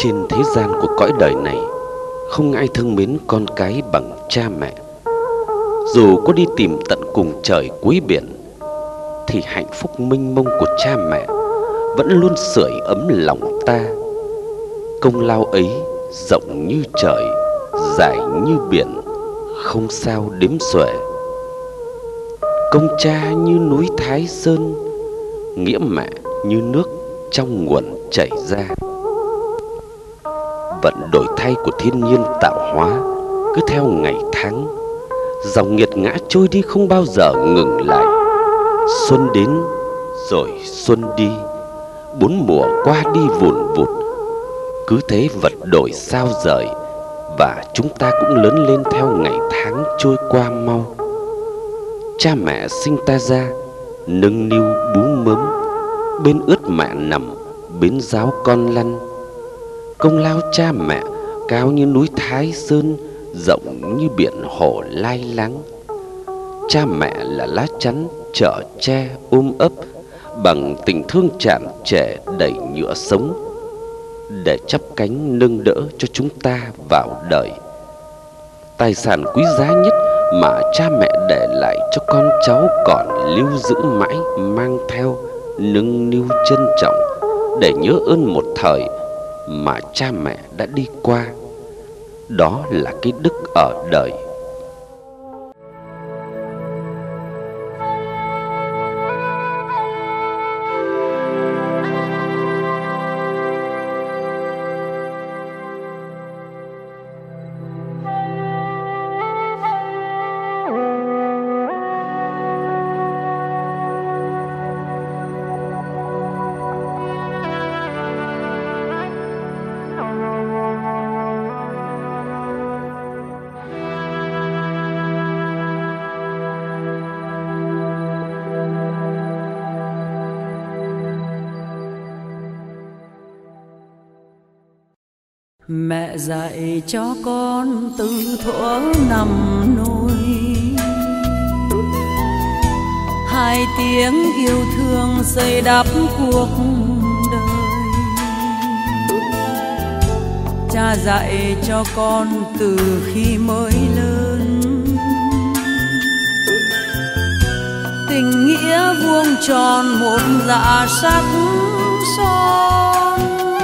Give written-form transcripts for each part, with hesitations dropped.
Trên thế gian của cõi đời này, không ai thương mến con cái bằng cha mẹ. Dù có đi tìm tận cùng trời cuối biển, thì hạnh phúc mênh mông của cha mẹ vẫn luôn sưởi ấm lòng ta. Công lao ấy rộng như trời, dài như biển, không sao đếm xuể. Công cha như núi Thái Sơn, nghĩa mẹ như nước trong nguồn chảy ra. Vận đổi thay của thiên nhiên tạo hóa cứ theo ngày tháng, dòng nghiệt ngã trôi đi không bao giờ ngừng lại. Xuân đến rồi xuân đi, bốn mùa qua đi vùn vụt. Cứ thế vật đổi sao rời, và chúng ta cũng lớn lên theo ngày tháng trôi qua mau. Cha mẹ sinh ta ra, nâng niu bú mớm, bên ướt mẹ nằm, bên giáo con lăn. Công lao cha mẹ cao như núi Thái Sơn, rộng như biển hồ lai láng. Cha mẹ là lá chắn chở che ôm ấp, bằng tình thương tràn trề đầy nhựa sống, để chắp cánh nâng đỡ cho chúng ta vào đời. Tài sản quý giá nhất mà cha mẹ để lại cho con cháu còn lưu giữ mãi, mang theo, nâng niu trân trọng, để nhớ ơn một thời mà cha mẹ đã đi qua. Đó là cái đức ở đời. Mẹ dạy cho con từ thuở nằm nôi, hai tiếng yêu thương xây đắp cuộc đời. Cha dạy cho con từ khi mới lớn, tình nghĩa vuông tròn một dạ sắc son,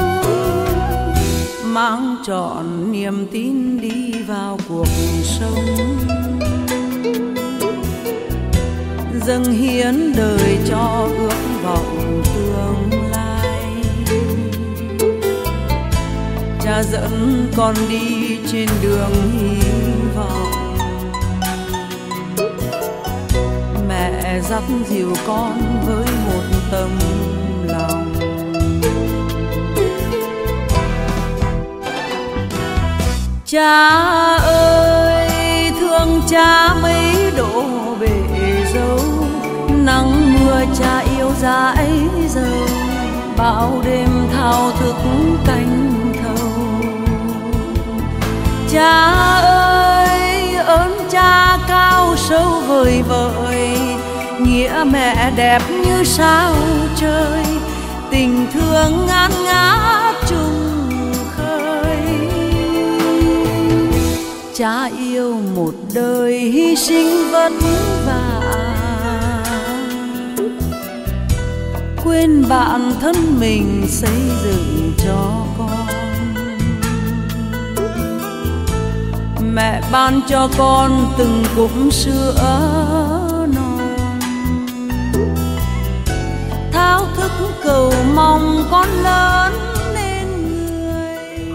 mang trọn niềm tin đi vào cuộc sống, dâng hiến đời cho ước vọng tương lai. Cha dẫn con đi trên đường hy vọng, mẹ dắt dìu con với một tấm lòng. Cha ơi, thương cha mấy độ bể dâu, nắng mưa cha yêu dãi dầu, bao đêm thao thức canh thâu. Cha ơi, ơn cha cao sâu vời vợi, nghĩa mẹ đẹp như sao trời, tình thương ngát ngát trùng khơi. Cha yêu một đời hy sinh vất vả, quên bạn thân mình xây dựng cho con. Mẹ ban cho con từng cụm sữa non, thao thức cầu mong con lớn nên người.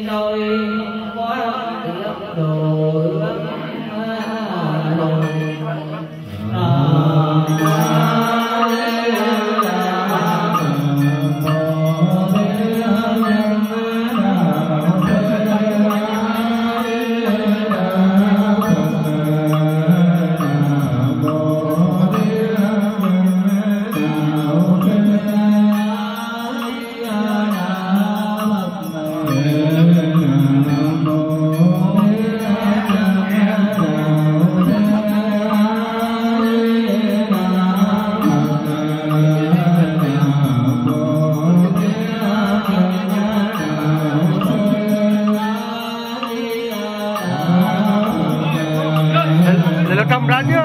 Cầm ra nhá.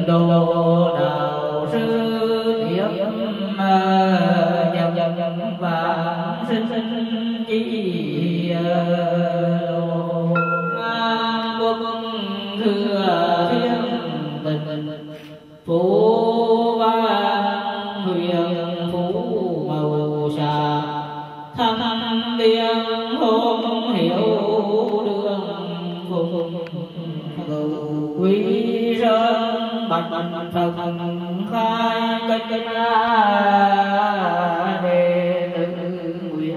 đồ đạo sư tiếp dần vạn sinh chi lô quốc thừa thiên tình phú văn huyền phú màu xà thăng tiên hôn hiểu đường phùng quý sơn bạch thần khai cách đệ tử nguyện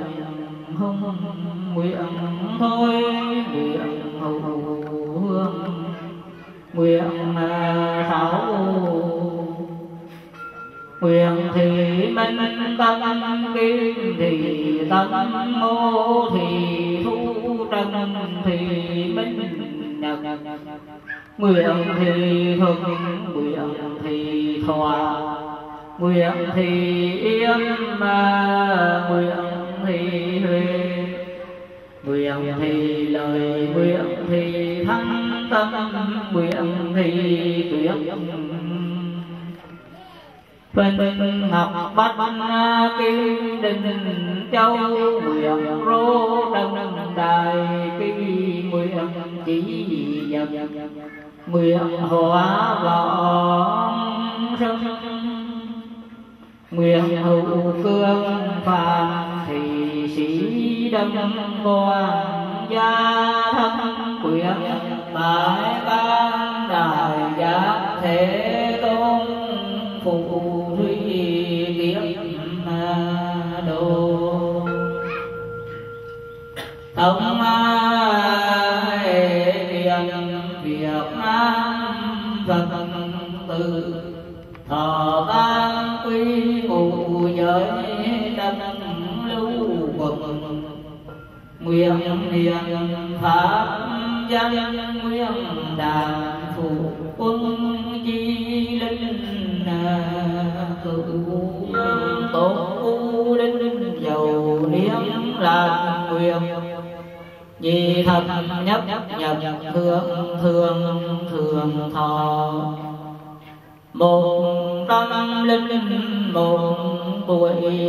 thôi nguyện hầu hương nguyện thảo nguyện thì minh tâm kim thì tâm mô thì thu trần thì minh nhật nguyện thì thực nguyện thì thỏa nguyện thì yên nguyện thì huệ nguyện thì lời nguyện thì thắng tâm nguyện thì tuyệt Vinh ngọc bách kim đình châu nguyện rô đăng đài kỳ nguyện chỉ dật nguyện hóa vọng sân nguyện hữu cương phàm thì sĩ đâm quan gia thân nguyện tại ban đài giác thế tôn phụ thủy kiếp đồ thông tiền Việt Nam Phật tử thọ tan quy ngụ giới tâm lưu quần nguyện niệm pháp danh nguyện đàn phụ quân chi linh cửu tổ linh dầu niệm là nguyện nhị thập nhất nhập thường thọ một tâm linh một tuổi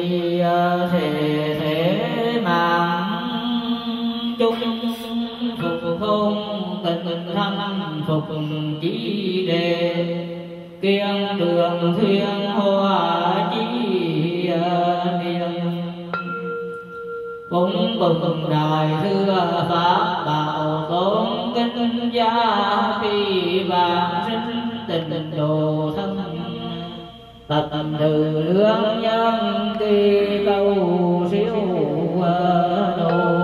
thể mạng chung phục không tình thân phục chỉ đề kiên đường thiên hoa chi niệm cũng cùng đài thưa pháp bảo tôn kinh gia phi vạn sinh tình đồ thân tập từ lương nhân kỳ câu siêu đồ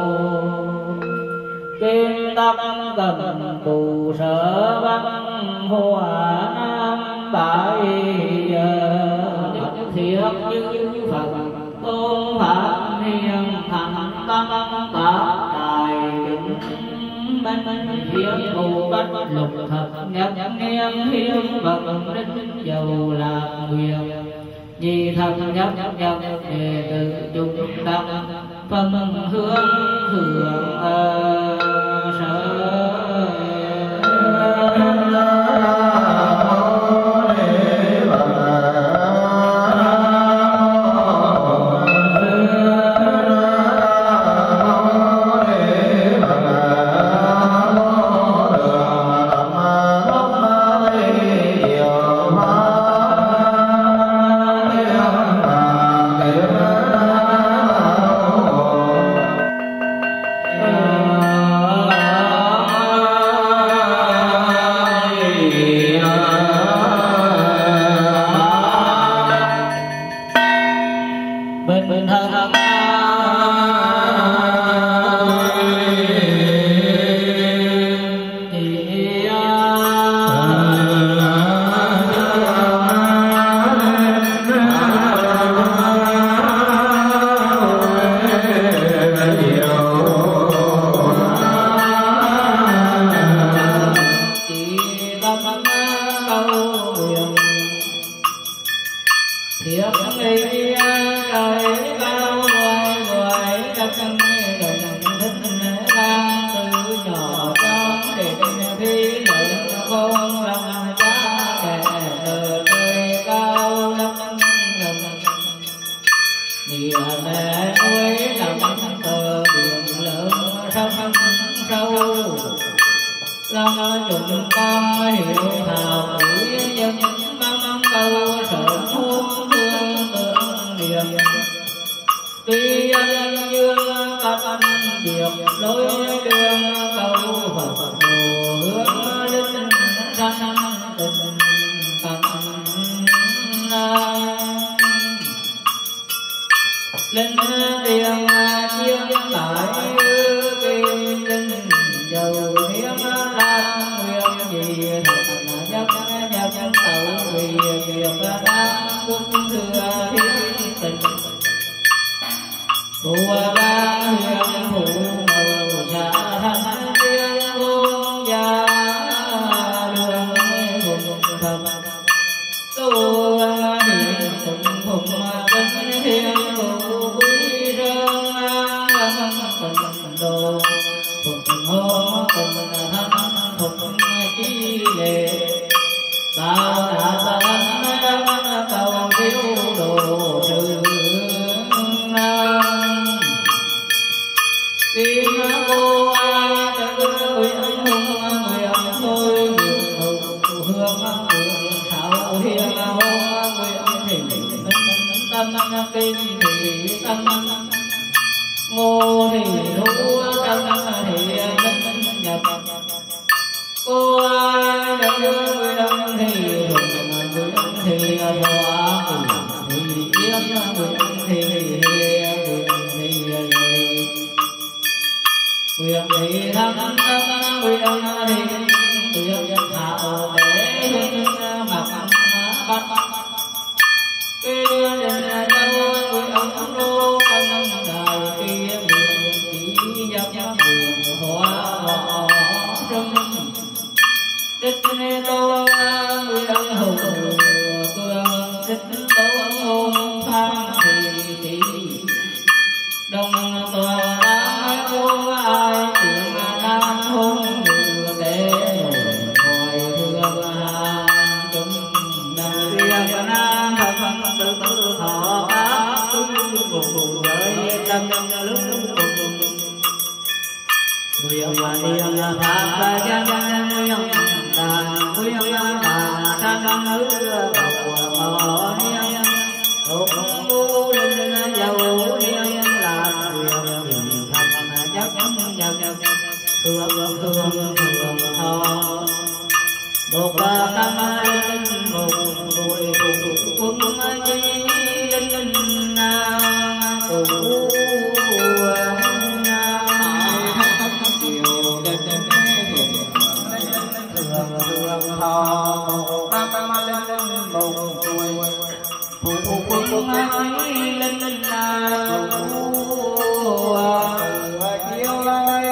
kim tâm cầm tù sở văn hoa nam bãi nhất thiết như Phật tôn pháp hiền thành tâm pháp đài kính minh thiên thủ bách lục thập nhất niên thiên vật linh dầu là nguyện nhị thập nhất đệ tử chung tâm phân hướng thượng sở nghiệp lối đường cầu Phật hướng linh sanh tình tận linh tiền chiên tại kim linh dầu hiến lan nguyện gì thật nhất nhất tẩu vì việc đang quân thừa thiên tình của ba huyện phụ màu trà thanh tiên hôn gia đường hùng thần tu hiền phụng phụng kính thiên phụ quý sơn an tình đồ phụng hôn tình thanh phụng chi lệ bao đã ban cầu thiếu đồ trừ kim cô ai tự nguyện hùng nguyện thôi hương nguyện thảo hiền hôn nguyện thỉnh tâm kinh thị tâm ngô thì thú tâm thì minh nhập cô ai nguyện thì hùng nguyện thì hòa thì yên nguyện thì nguyện thì thắng nguyện thì nguyện thảo để hương mặt bắt kia đình châu nguyện đô công đài kia nguyện chỉ nhập nguyện hóa họ trong tích tô nguyện hùng cương tích tố hôn phan thị đồng toàn đã cô ai chuyện nam hôn để ngồi thương hàng chúng nam riêng nam phật tự họ pháp cùng với tâm lúc nguyện mà niệm pháp và chân nguyện đàn nguyện đàn sang hứa bảo niệm cùng ngũ linh dầu niệm là nguyện thật nhất nhất thương họ một tâm linh một đuổi cùng quân chi linh cùng thương họ một tâm linh một đuổi phụ quân linh chiếu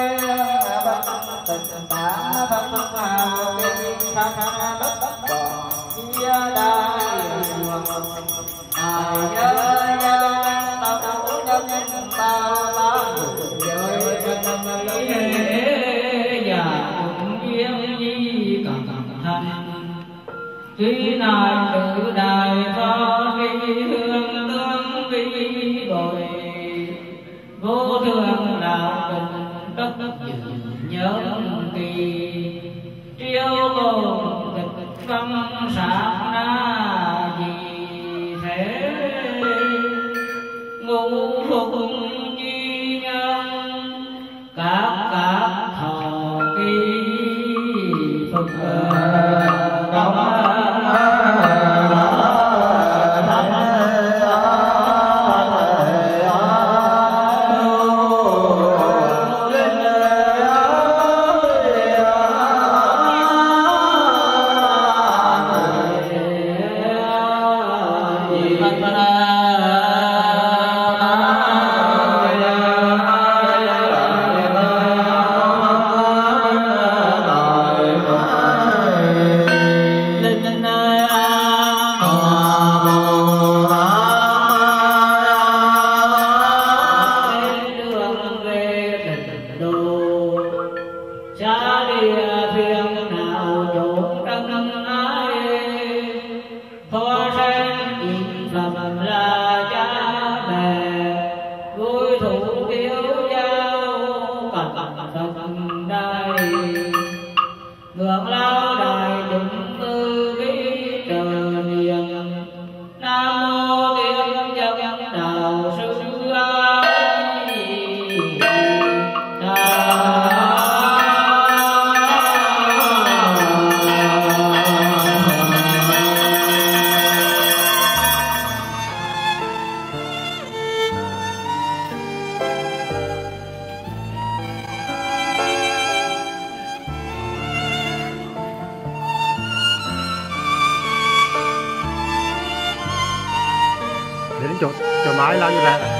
tình đã thân hào bên thân đất còn chia đai ai nhớ nhớ tao nhân ta giới chân lý và cũng yên nhi cần hành khi nào tự đài phó vi hương tương vi bồi vô thường đạo tình tất dự nhớ kỳ triêu bồn tịch văn sản na gì thế ngũ phục chi nhân các thọ kỳ phục đến chỗ mái lao như vậy.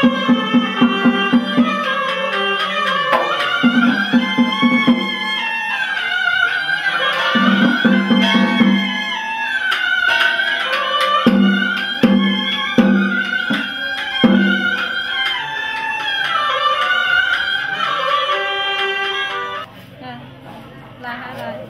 Là hai lời.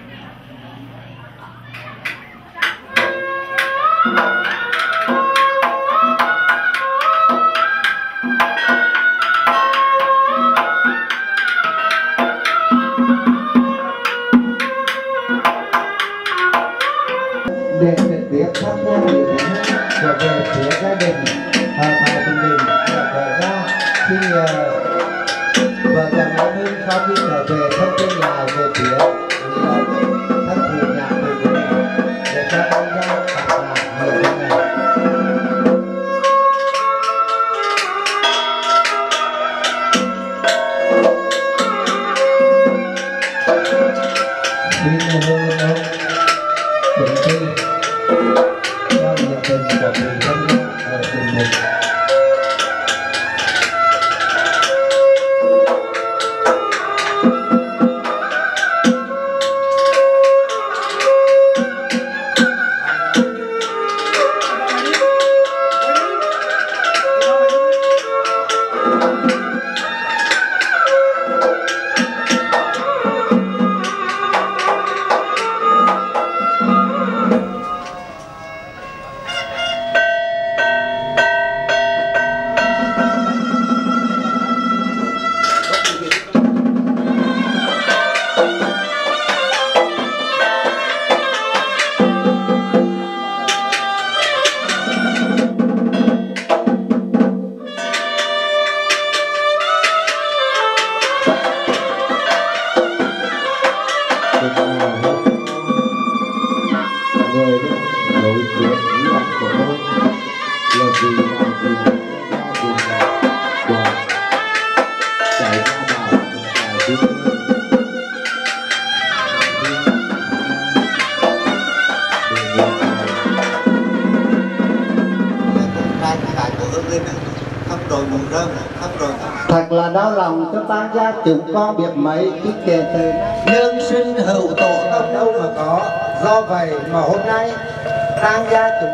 Để trực tiếp tham gia nghỉ lễ trở về phía gia đình tại Bình Định. Vậy ra khi vợ chồng An Hưng sau khi trở về thông tin lại về phía thân phụ nhà của mình để cho con ra phát lại người bên này. Xin hương ông chuẩn bị theo nhiệt tình của người thân ở Bình Định. Thật là đau lòng cho tang gia chúng con biết mấy khi kể từ nhân sinh hữu tổ tâm đâu mà có. Do vậy mà hôm nay tang gia chúng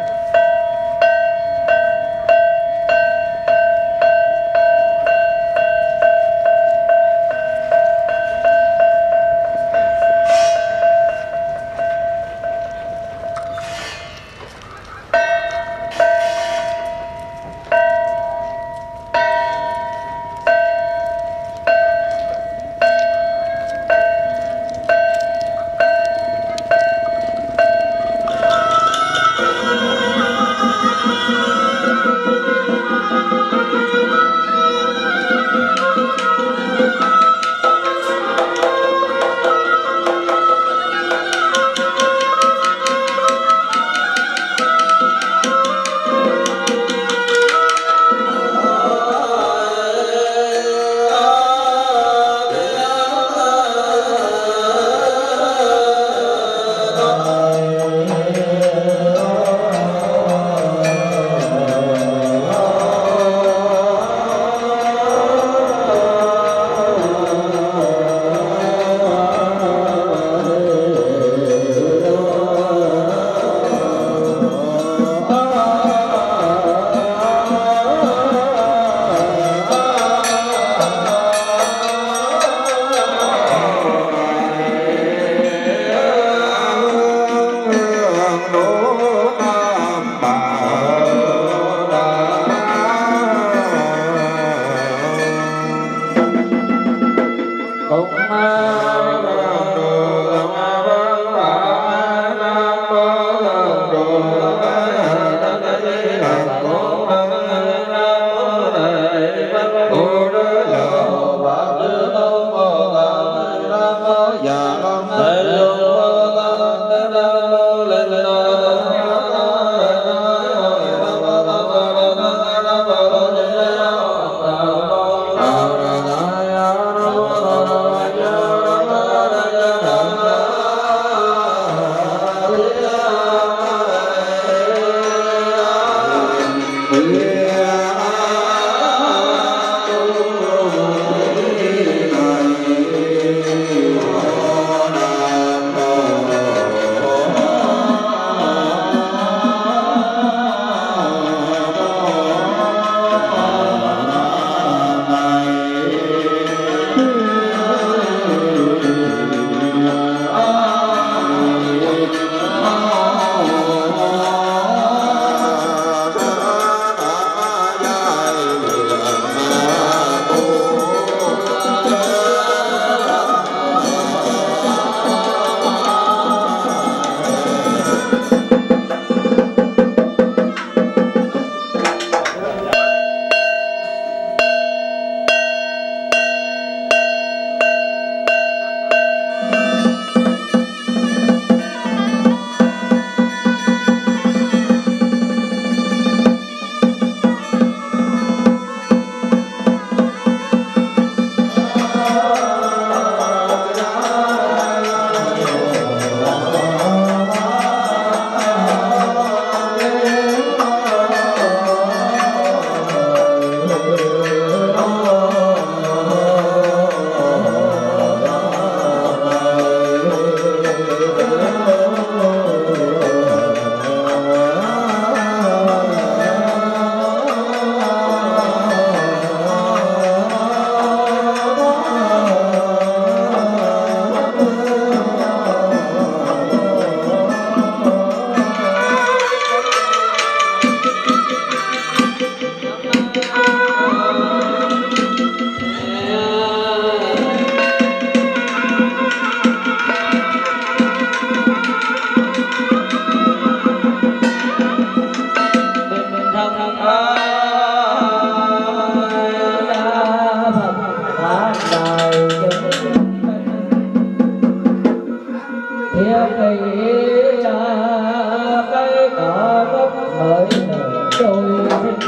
cái cỏ gốc bởi trôi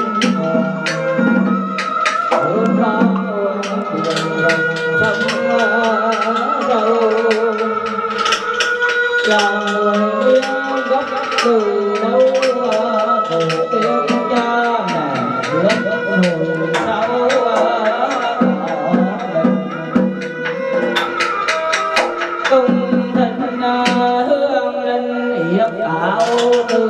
chàng người yêu gốc từ đâu từ tiếng cha mẹ gốc nổi sao công thân hương linh hiệp áo từ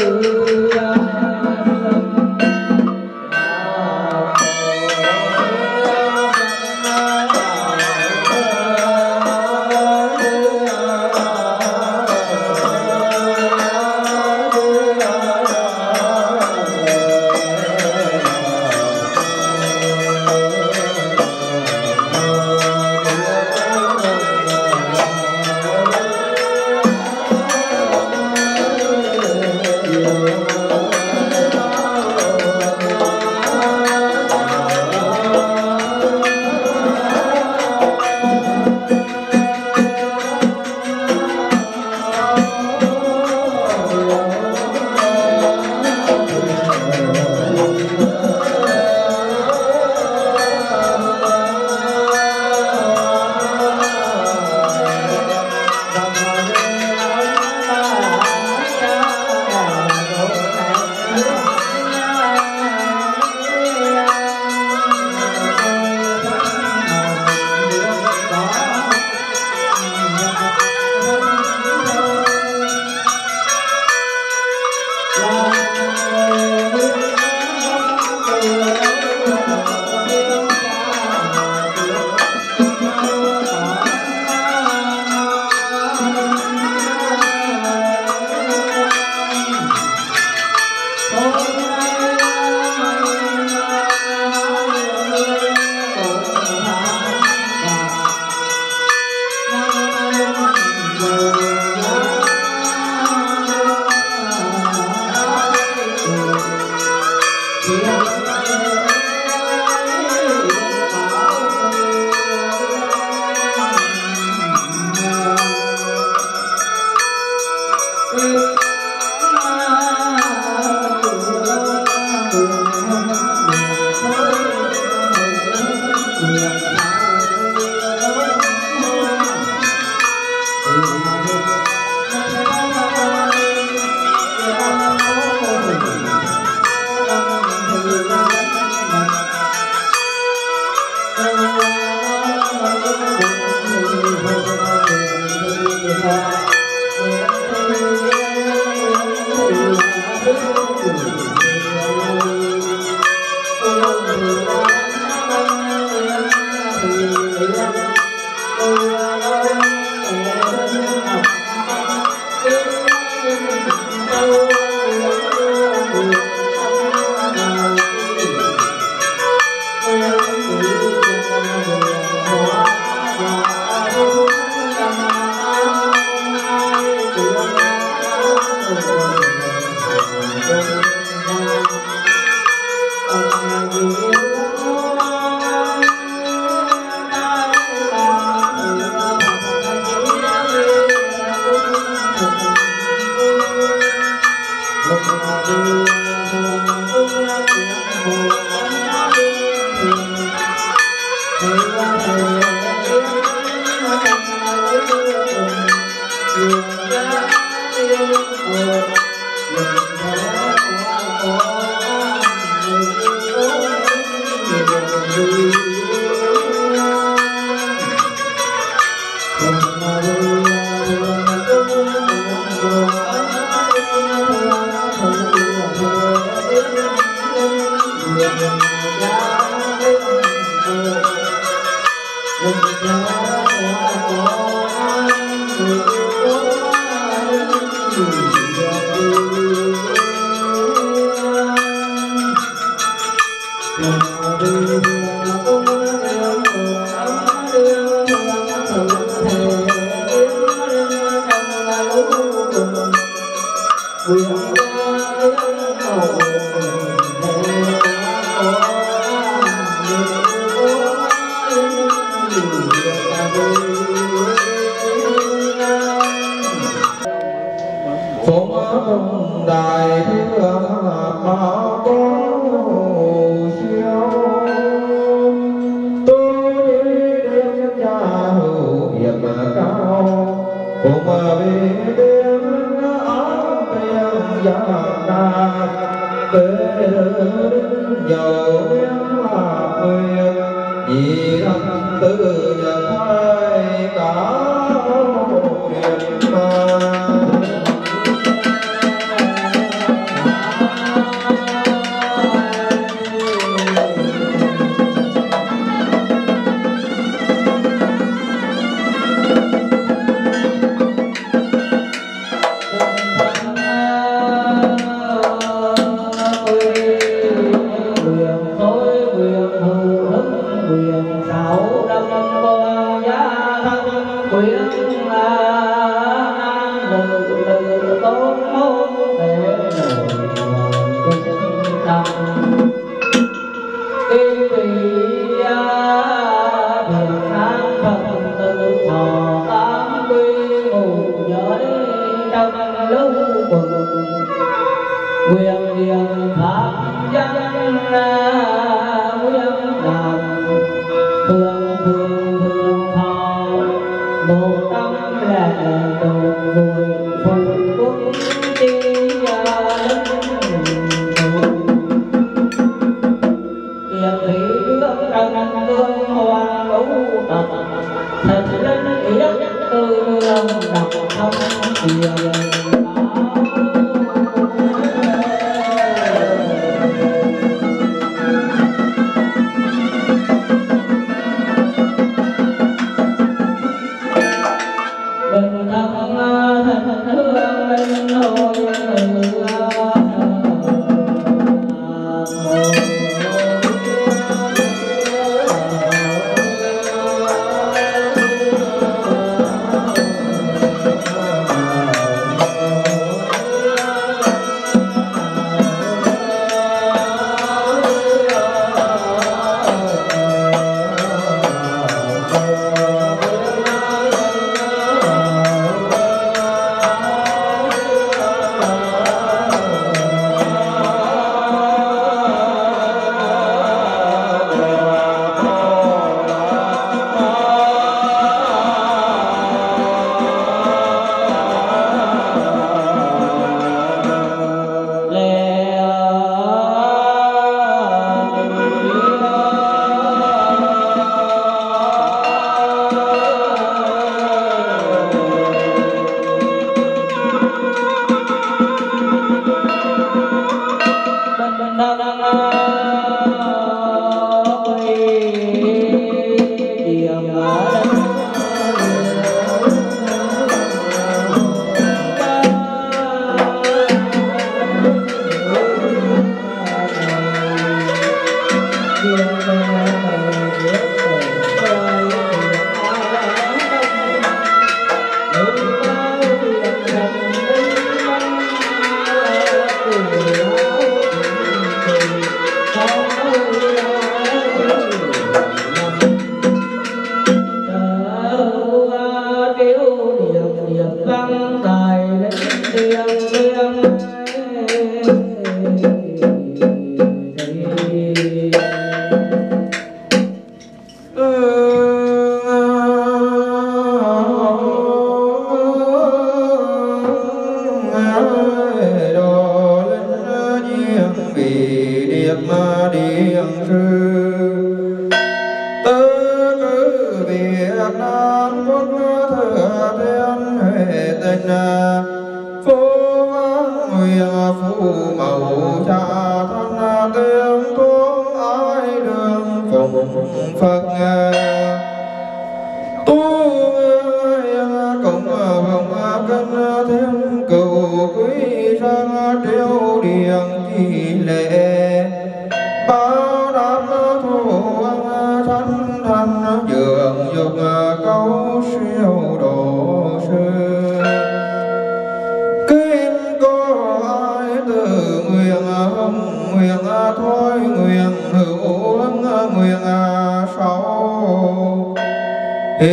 cùng đại thương bảo bố siêu tôi đến cha hữu hiệp cao cùng về đêm áo bèo giang đà về dầu đêm là quyền nhị thân tự nhận hai cả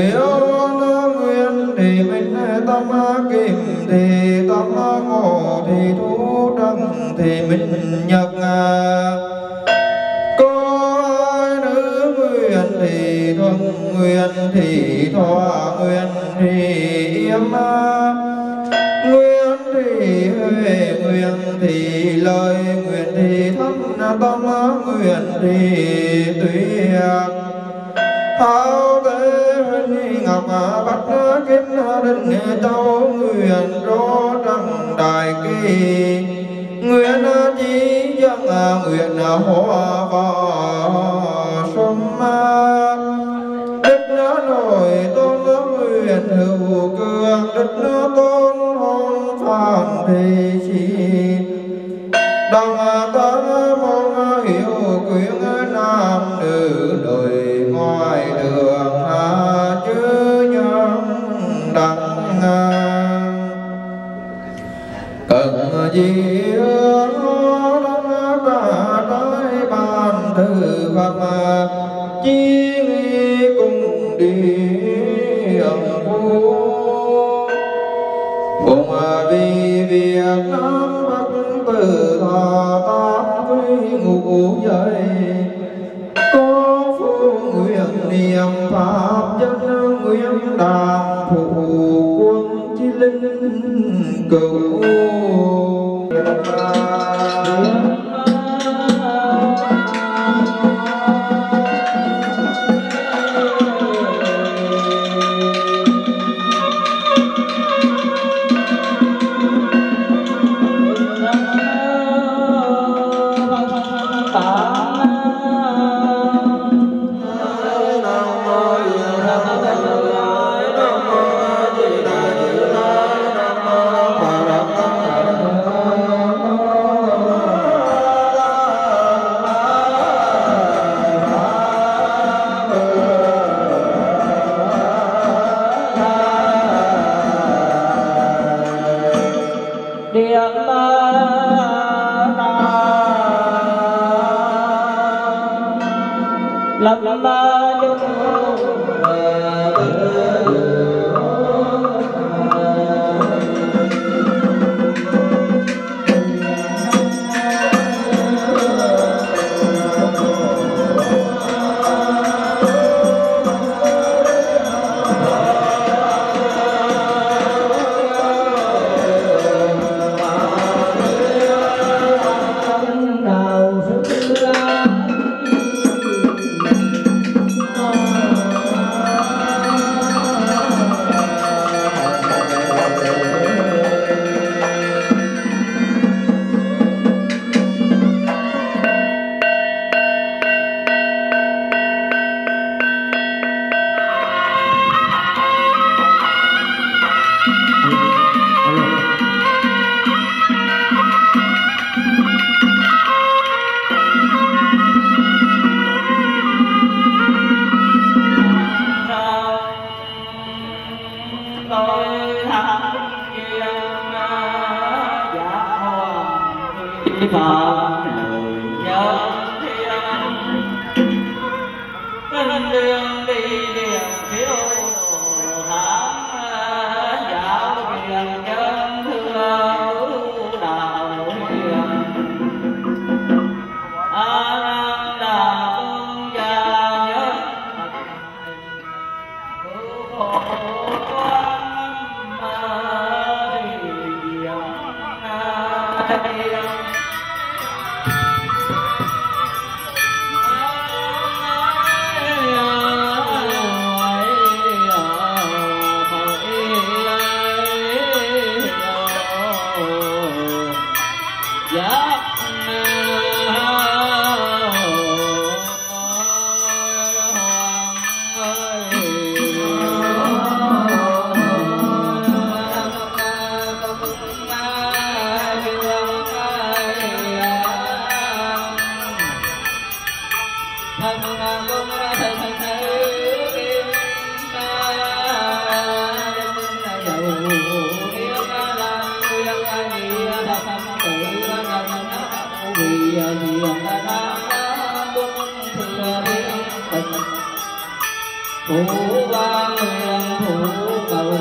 tâm kim thì tâm ngộ thì thì minh nhật có nữ nguyện thì thuận nguyện thì thọ nguyện thì yếm nguyện thì huệ nguyện thì lời nguyện thì thâm tâm nguyện thì tuyệt thao tế huynh ngọc bát kết đình châu nguyện rô trăng đại kỳ nguyện chí dân nguyện hoa vào sum đức nổi tôn nguyện hữu cường đức tôn hôn phàm thị chỉ đồng tấn môn hiệu quyến nam nữ đời ngoài đường chư nhân đăng cần gì cả trái ban thư pháp chi nghi cùng đi phu cùng vì Việt Nam Bắc từ thọ tám quý ngũ giới có phương nguyện niệm pháp chân nguyện đàn phụ quân chi linh cửu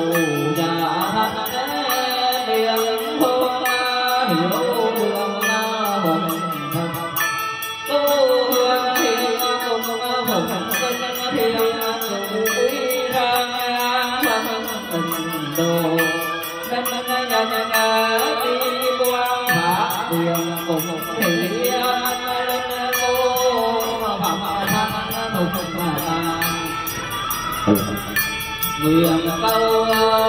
Hãy subscribe nguyện câu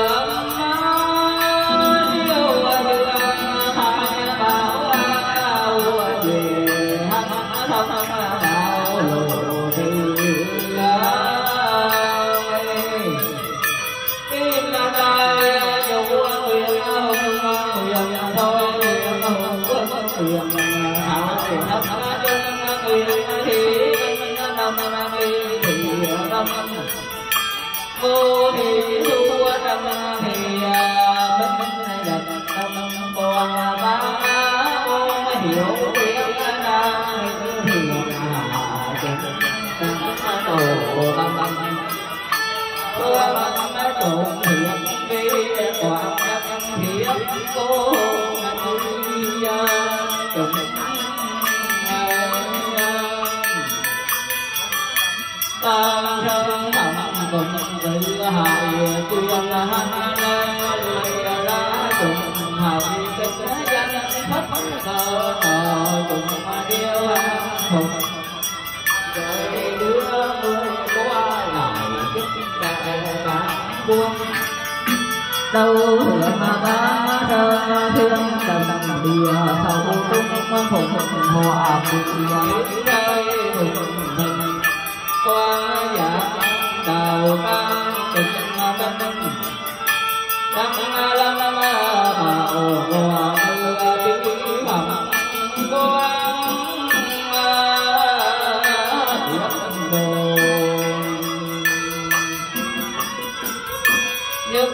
vô thị thu tâm thì binh địch tâm con ba con hiểu tiếng đang hiền đồ tâm trộn thiện vi quảng thiện cô trùng tam thân thầm cùng tự hại tuyên ra trùng hại kích danh thất cờ trùng điêu hùng rồi đưa người qua lại kích cả buông đâu hưởng ba thơ thiên trần địa thầu tung phụng hòa cùng rơi hùng qua dạ đào ca tình bên đăng lâm bảo hòa tí phẩm quang thiện đồ nhật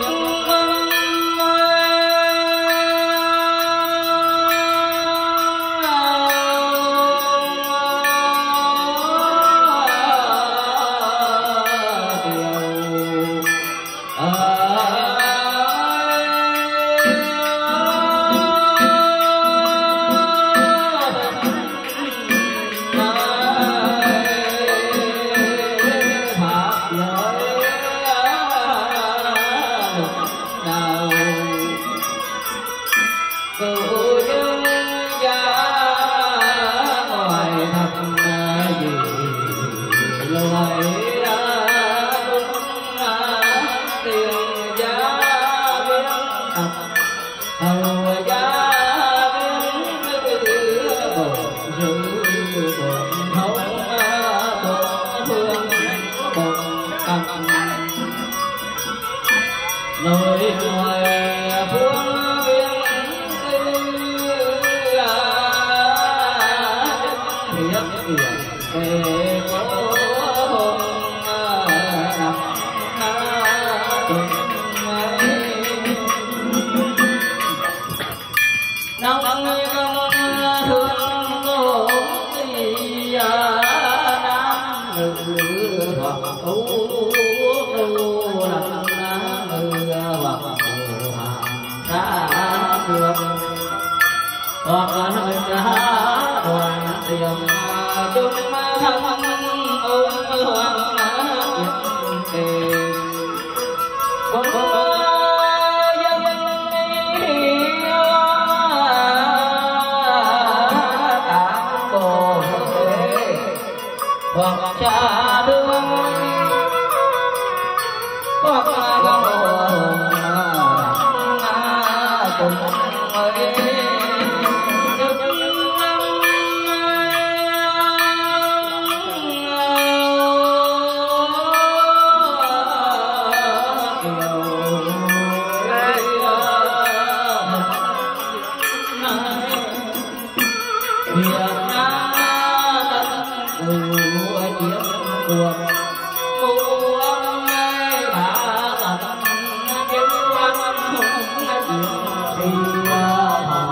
thì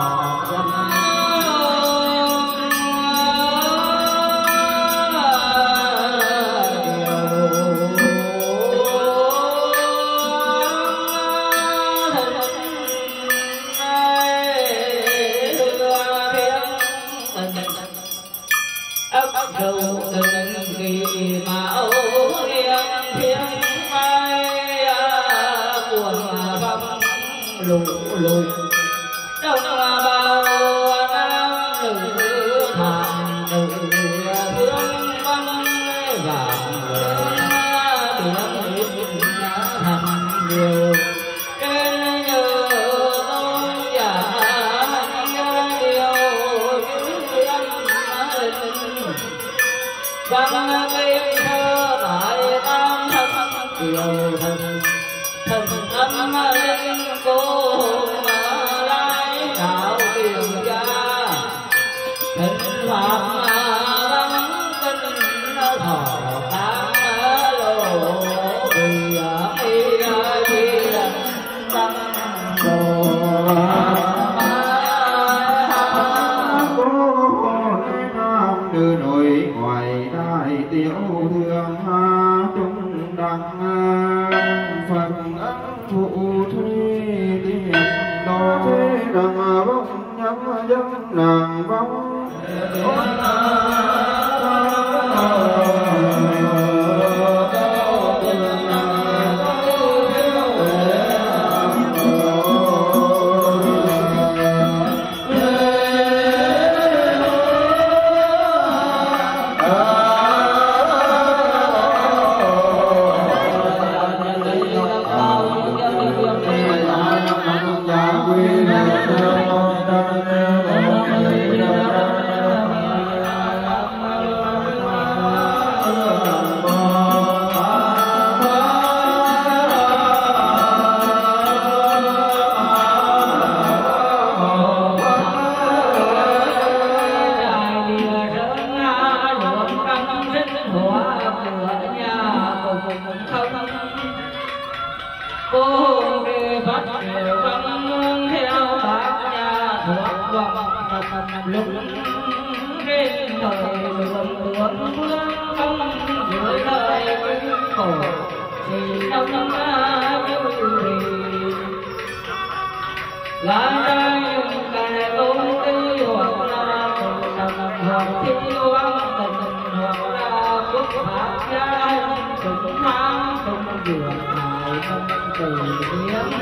lùi trong bao nam nữ thàn tử thương văn và tiếng thành điều trên nhờ tôn giả điều chứ âm văn cây thơ tại tam thân điều thần âm linh cô lai đạo tiền gia thịnh pháp đăng kinh thọ tám lộ vì tăng đồ đưa nội ngoại đại tiểu thương trung đăng phần ân phụ thuy tiền đó thế đằng vong nhắm dân nàng vong lúc trên thời đường không giữa đời khổ thì đông lá trai cài tôn tư hoặc là hoặc thi văn tình hoặc là quốc pháp gia cùng tham cùng dường hại không từ hiếm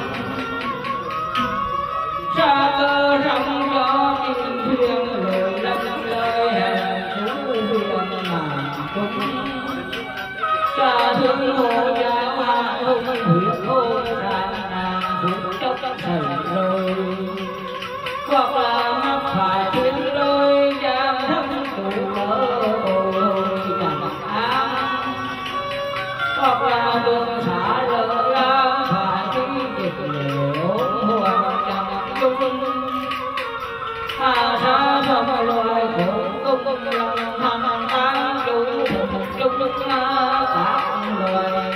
xa cơ trong gió tìm thuyền lời lâm lời hẹn chú huyền mà cung cha thương hộ gia hoa không huyết hôn đàn nàng phút chốc thầy rồi hoặc là mắc phải thiên lôi giam thân tù mơ hồi chẳng an hoặc là đường xả lỡ la phải khi dịch liễu hoặc chẳng chung hà sa sông loài khổ công lòng thằng tan đủ chung các loài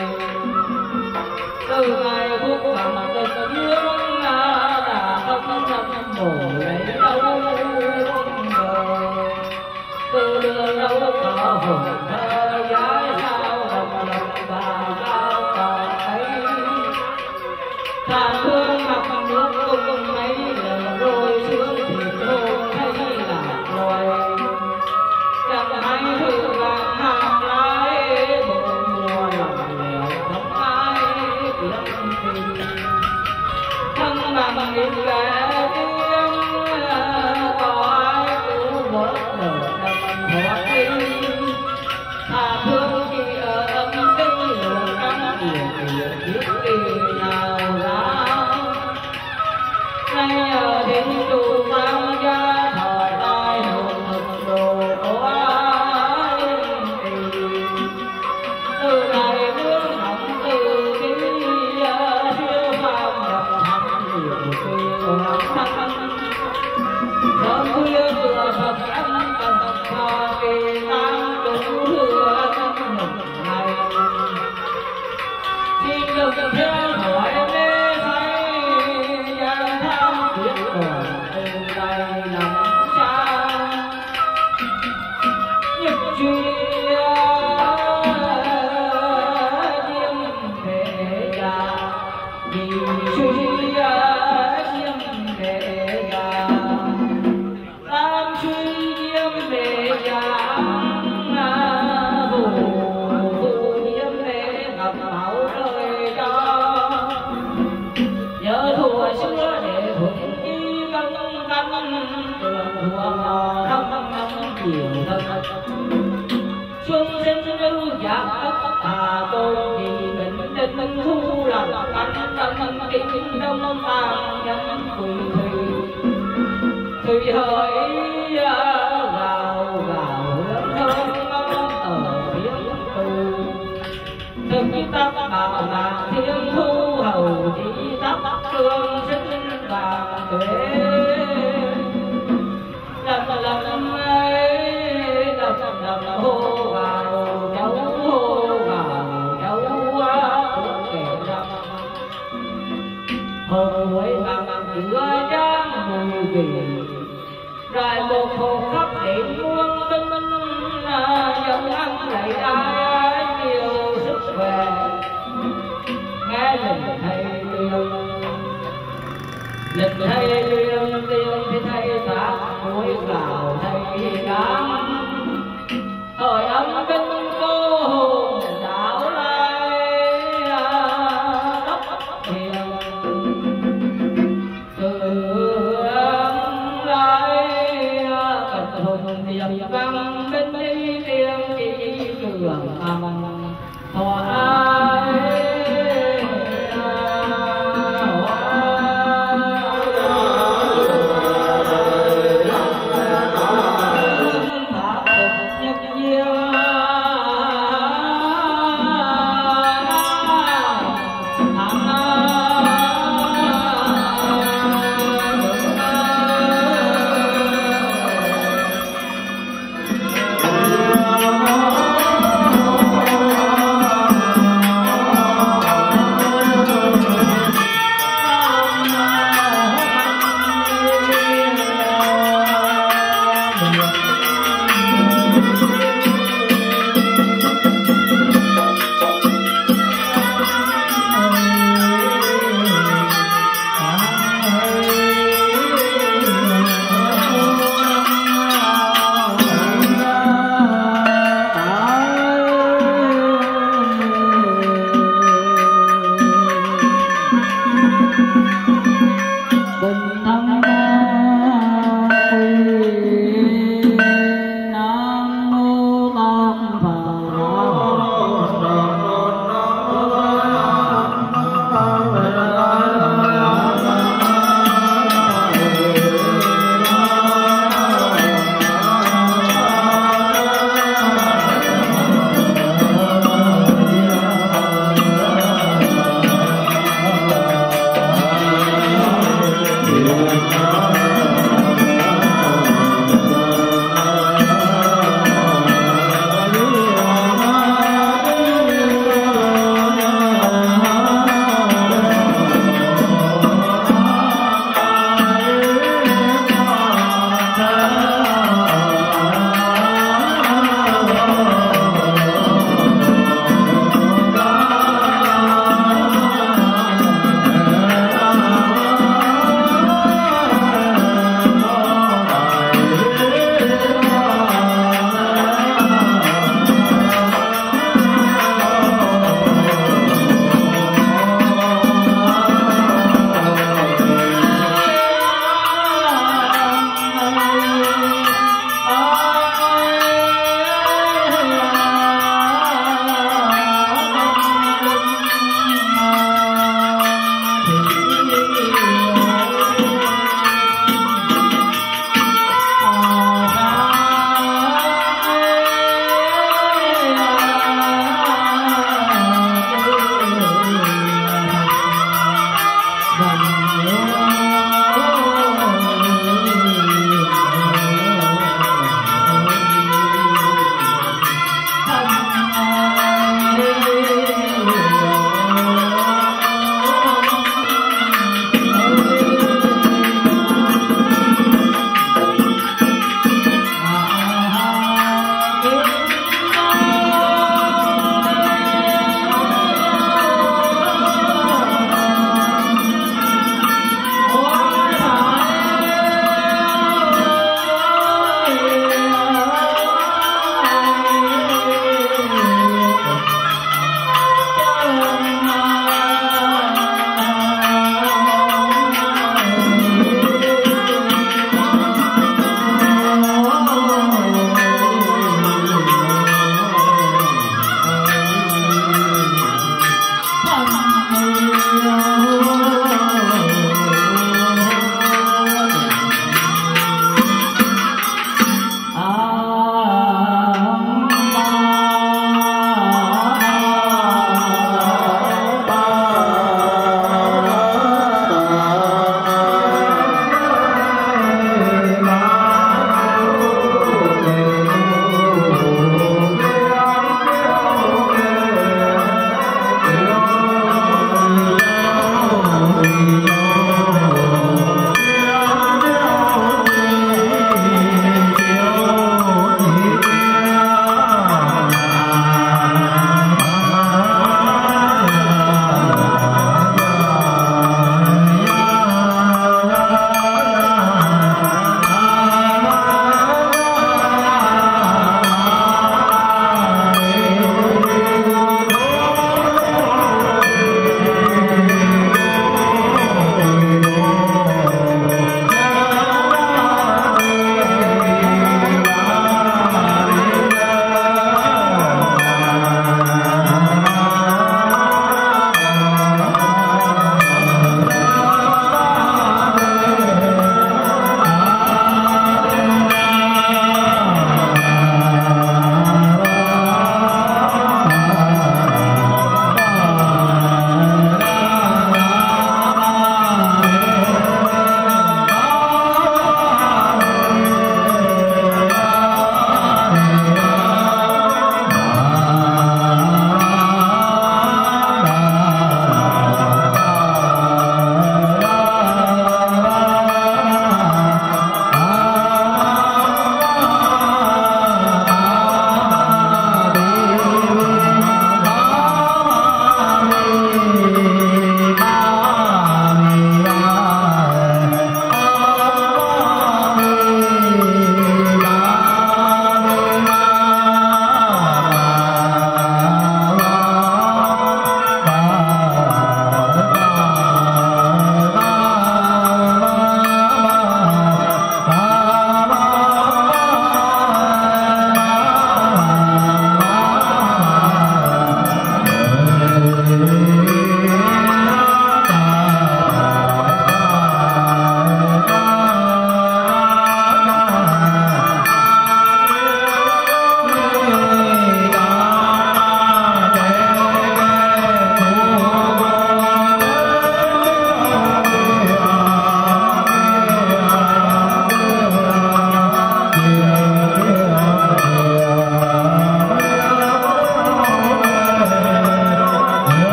từ ngày phút bằng tình thương đã không thăm bổ lấy đâu từ đường đâu có hồn thơ giá sao đồng và cao còn thấy thà thương mặc nước cùng mấy lần rồi sướng thì không thấy là loài chẳng ai thử vàng hàm lái bộ mùa lòng lèo không ai biết tình thân bằng nghìn kẻ tiếng có ai cứu vớt đời đầm thoát đi thà thương khi ở âm tinh luồng trắng biết kỳ nào ra nay ở đến tù mang gia thời tai hồn thực đồ quá từ ngày nước nóng từ khi siêu phàm nhập thành nhiều kỳ hoàng thân sớm khuya vừa phật ăn tầm thọ kỳ tam đúng thừa tâm mừng ngày xin được theo hỏi mê say gian tham quyết còn từ tay nằm xa nhật truy diêm thể già vì truy diêm thể già tam truy đường thua thăm năm chiều thân xuân sinh lưu giặc ta tôi vì mình định thu lòng anh tâm kinh đông tàn nhân thủy hỡi gào gào thơm ở phía tù từng như ta bảo là thiên thu hầu đi tóc phương sinh vàng tuế lần ấy lần hô vào dấu của kẻ răng hồi bằng giữa giang mùi vị rồi một hồ khắp điểm muôn tinh dân ăn lại ai nhiều sức khỏe nghe mình thầy tuyên thì thầy xã mũi gạo thầy đám thời âm kinh cô hồn đảo lai đốc hiền tiền văn bên đi tiền chỉ trường âm thoại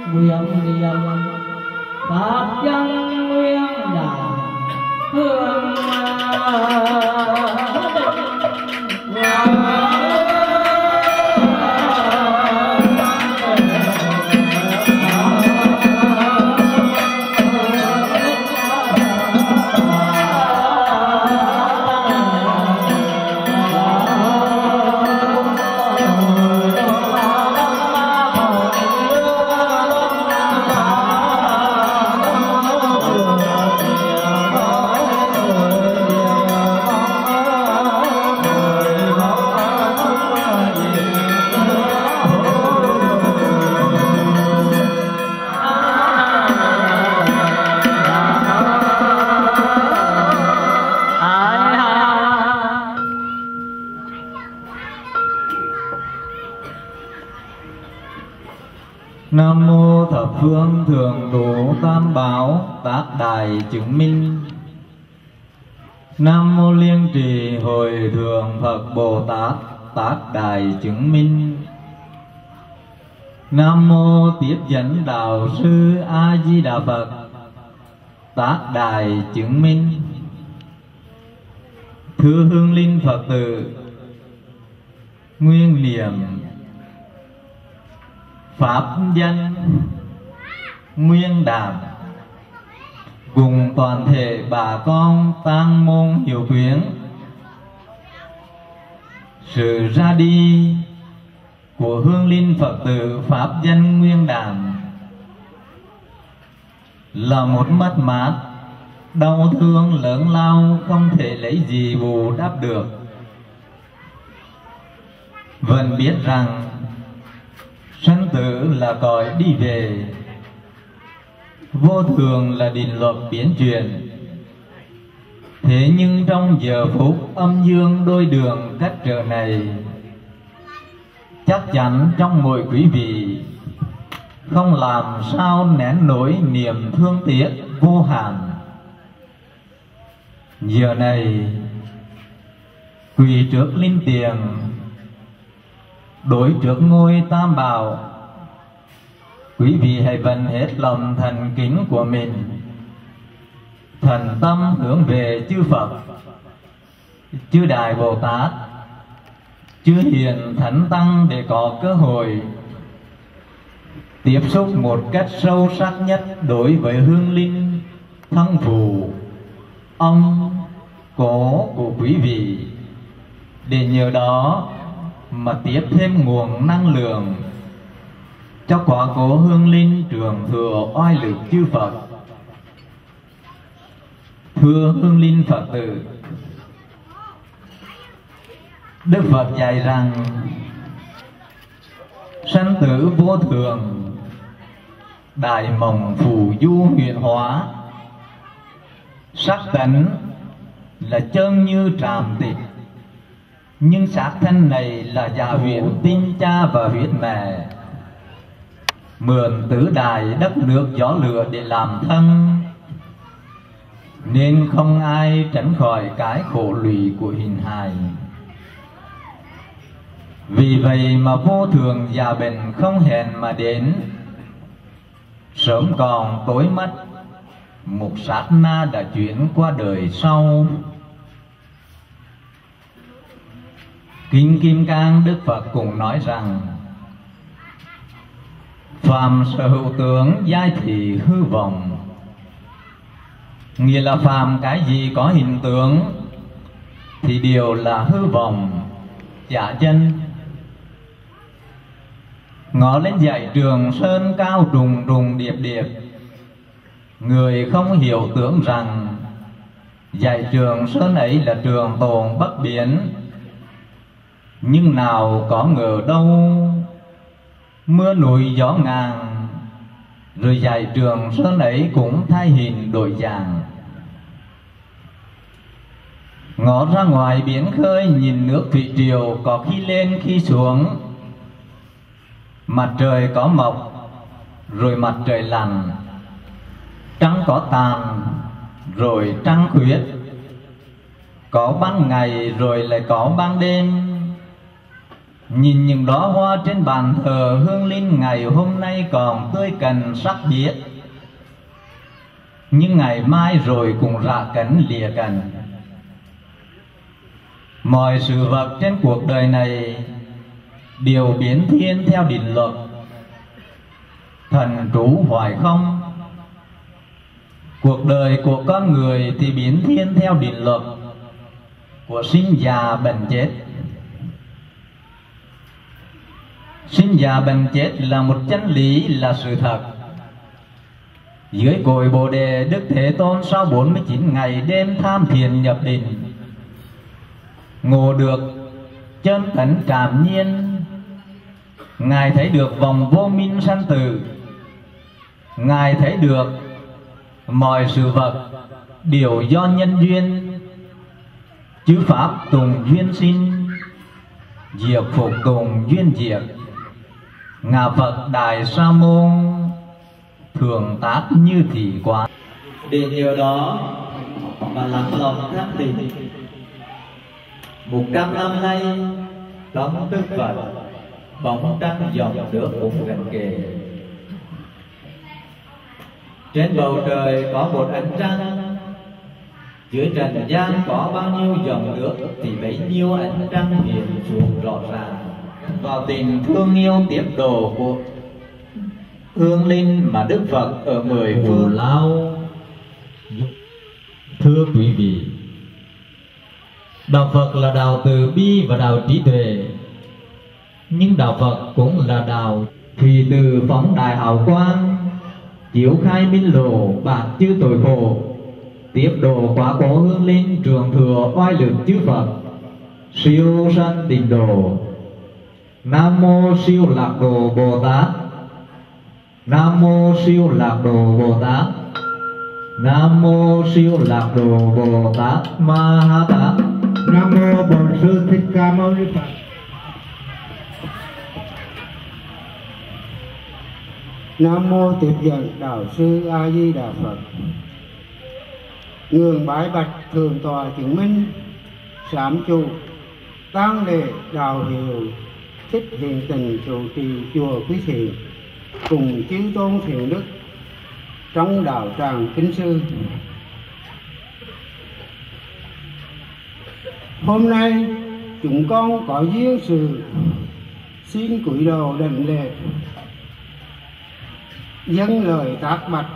nguyện niệm pháp dân nguyên đàn hương Nam mô thập phương thường trụ tam bảo tác đại chứng minh. Nam mô liên trì hồi thượng Phật Bồ Tát tác đại chứng minh. Nam mô tiếp dẫn đạo sư A Di Đà Phật tác đại chứng minh. Thưa hương linh Phật tử, nguyên niệm pháp danh nguyên đàn cùng toàn thể bà con tang môn hiểu quyến, sự ra đi của hương linh Phật tử pháp danh nguyên đàn là một mất mát đau thương lớn lao không thể lấy gì bù đắp được. Vẫn biết rằng sanh tử là cõi đi về, vô thường là định luật biến chuyển. Thế nhưng trong giờ phút âm dương đôi đường cách trở này, chắc chắn trong mỗi quý vị không làm sao nén nổi niềm thương tiếc vô hạn. Giờ này quỳ trước linh tiền, đối trước ngôi tam bảo, quý vị hãy vận hết lòng thành kính của mình, thần tâm hướng về chư Phật, chư Đại Bồ Tát, chư Hiền Thánh Tăng để có cơ hội tiếp xúc một cách sâu sắc nhất đối với hương linh thân phụ ông cố của quý vị, để nhờ đó mà tiếp thêm nguồn năng lượng cho quả cố hương linh trường thừa oai lực chư Phật. Thưa hương linh Phật tử, Đức Phật dạy rằng sanh tử vô thường, đại mộng phù du huyền hóa, sắc tánh là chân như tràm tịch, nhưng xác thân này là giả huyễn tinh cha và huyết mẹ, mượn tứ đại đất nước gió lửa để làm thân, nên không ai tránh khỏi cái khổ lụy của hình hài. Vì vậy mà vô thường già bệnh không hẹn mà đến, sớm còn tối mất, một sát na đã chuyển qua đời sau. Kinh Kim Cang Đức Phật cũng nói rằng phàm sở hữu tướng giai thị hư vọng, nghĩa là phàm cái gì có hình tướng thì đều là hư vọng, giả chân. Ngó lên dãy Trường Sơn cao trùng trùng điệp điệp, người không hiểu tưởng rằng dãy Trường Sơn ấy là trường tồn bất biến. Nhưng nào có ngờ đâu, mưa núi gió ngàn, rồi dãy Trường Sơn ấy cũng thay hình đổi dạng. Ngó ra ngoài biển khơi nhìn nước thủy triều có khi lên khi xuống, mặt trời có mọc rồi mặt trời lặn, trăng có tàn rồi trăng khuyết, có ban ngày rồi lại có ban đêm. Nhìn những đóa hoa trên bàn thờ hương linh ngày hôm nay còn tươi cành sắc biếc, nhưng ngày mai rồi cũng rã cánh lìa cành. Mọi sự vật trên cuộc đời này đều biến thiên theo định luật, thần trú hoài không. Cuộc đời của con người thì biến thiên theo định luật của sinh già bệnh chết. Sinh già bệnh chết là một chân lý, là sự thật. Dưới cội Bồ Đề, Đức Thế Tôn sau 49 ngày đêm tham thiền nhập định, ngộ được chân tánh cảm nhiên. Ngài thấy được vòng vô minh sanh tử, Ngài thấy được mọi sự vật đều do nhân duyên, chư pháp tùng duyên sinh, diệt phục tùng duyên diệt. Ngà Phật Đại Sa Môn thường tác như thị quán. Để điều đó mà lắng lòng thác tình. 100 năm nay đón Đức Phật, bóng trăng dòng nước cũng gần kề. Trên bầu trời có một ánh trăng, dưới trần gian có bao nhiêu dòng nước thì bấy nhiêu ánh trăng hiện xuống rõ ràng. Vào tình thương yêu tiếp độ của hương linh mà Đức Phật ở 10 phương lao. Thưa quý vị, đạo Phật là đạo từ bi và đạo trí tuệ, nhưng đạo Phật cũng là đạo thùy từ phóng đại hào quang, chiếu khai minh lộ bạc chư tội khổ, tiếp độ quá cố hương linh trường thừa oai lực chư Phật, siêu sanh tịnh độ. Nam mô siêu lạc đồ Bồ Tát. Nam mô siêu lạc đồ Bồ Tát. Nam mô siêu lạc đồ Bồ Tát Ma Ha Tát. Nam mô Bổn Sư Thích Ca Mâu Ni Phật. Nam mô Tiếp Dẫn Đạo Sư A Di Đà Phật. Ngưỡng bái bạch thượng tọa chứng minh sám chủ tang lễ đạo hiệu Thích Hiện Tình trụ trì chùa Quý Thiện cùng chư tôn thiện đức trong đạo tràng kính sư. Hôm nay chúng con có duyên sự xin cúi đầu đảnh lễ dâng lời tác bạch.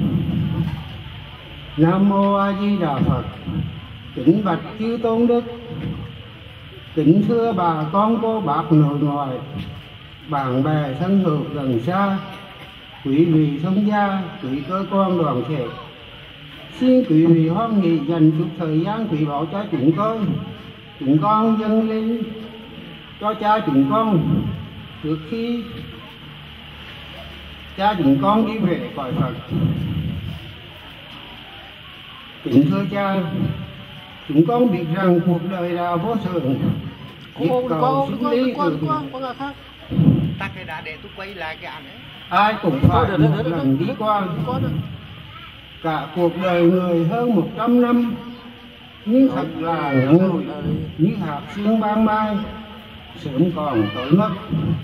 Nam mô A Di Đà Phật. Kính bạch chư tôn đức, kính thưa bà con cô bác nội ngoại, bạn bè thân hữu gần xa, quý vị thông gia, quý cơ quan đoàn thể, xin quý vị hoan nghỉ dành chút thời gian quý báu cho chúng con dâng lên cho cha chúng con trước khi cha chúng con đi về cõi Phật. Kính thưa cha, chúng con biết rằng cuộc đời là vô thường, việc cầu sinh lý từ biệt. Ai cũng phải một lần đi qua. Cả cuộc đời người hơn 100 năm, nhưng thật là ngắn ngủi như hạt sương ban mai, sớm còn tối mất.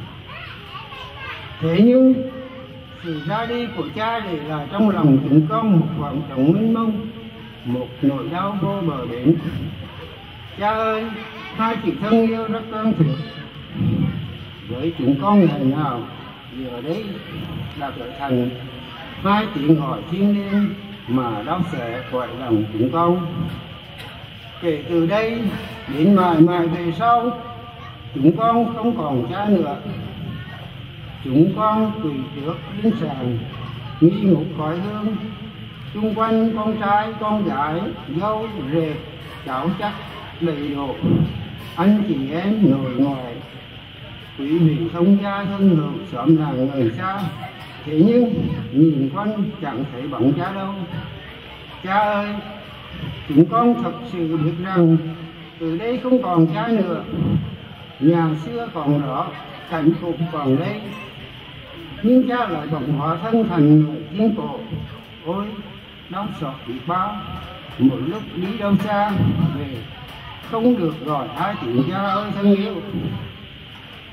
Thế nhưng sự ra đi của cha để lại trong lòng chúng con một khoảng trống mênh mông, một nỗi đau vô bờ bến. Cha ơi, hai chữ thân yêu rất cần thiết với chúng con ngày nào giờ đây đã trở thành hai tiếng gọi thiêng liêng mà đau xẻ cõi lòng chúng con. Kể từ đây đến mãi mãi về sau, chúng con không còn cha nữa. Chúng con quỳ trước linh sàng nghi ngục cõi hương, xung quanh con trai con gái dâu rể cháu chắc đầy đủ, anh chị em nội ngoại, quý vị thông gia thân hữu xóm làng người xa. Thế nhưng nhìn quanh chẳng thấy bóng cha đâu. Cha ơi, chúng con thật sự biết rằng từ đây không còn cha nữa. Nhà xưa còn đó, cảnh phục còn đây, nhưng cha lại bỗng hóa thân thành người thiên cổ. Ôi đau xót biết bao, một lúc đi đâu xa về không được gọi ai tiếng cha ơi thân yêu.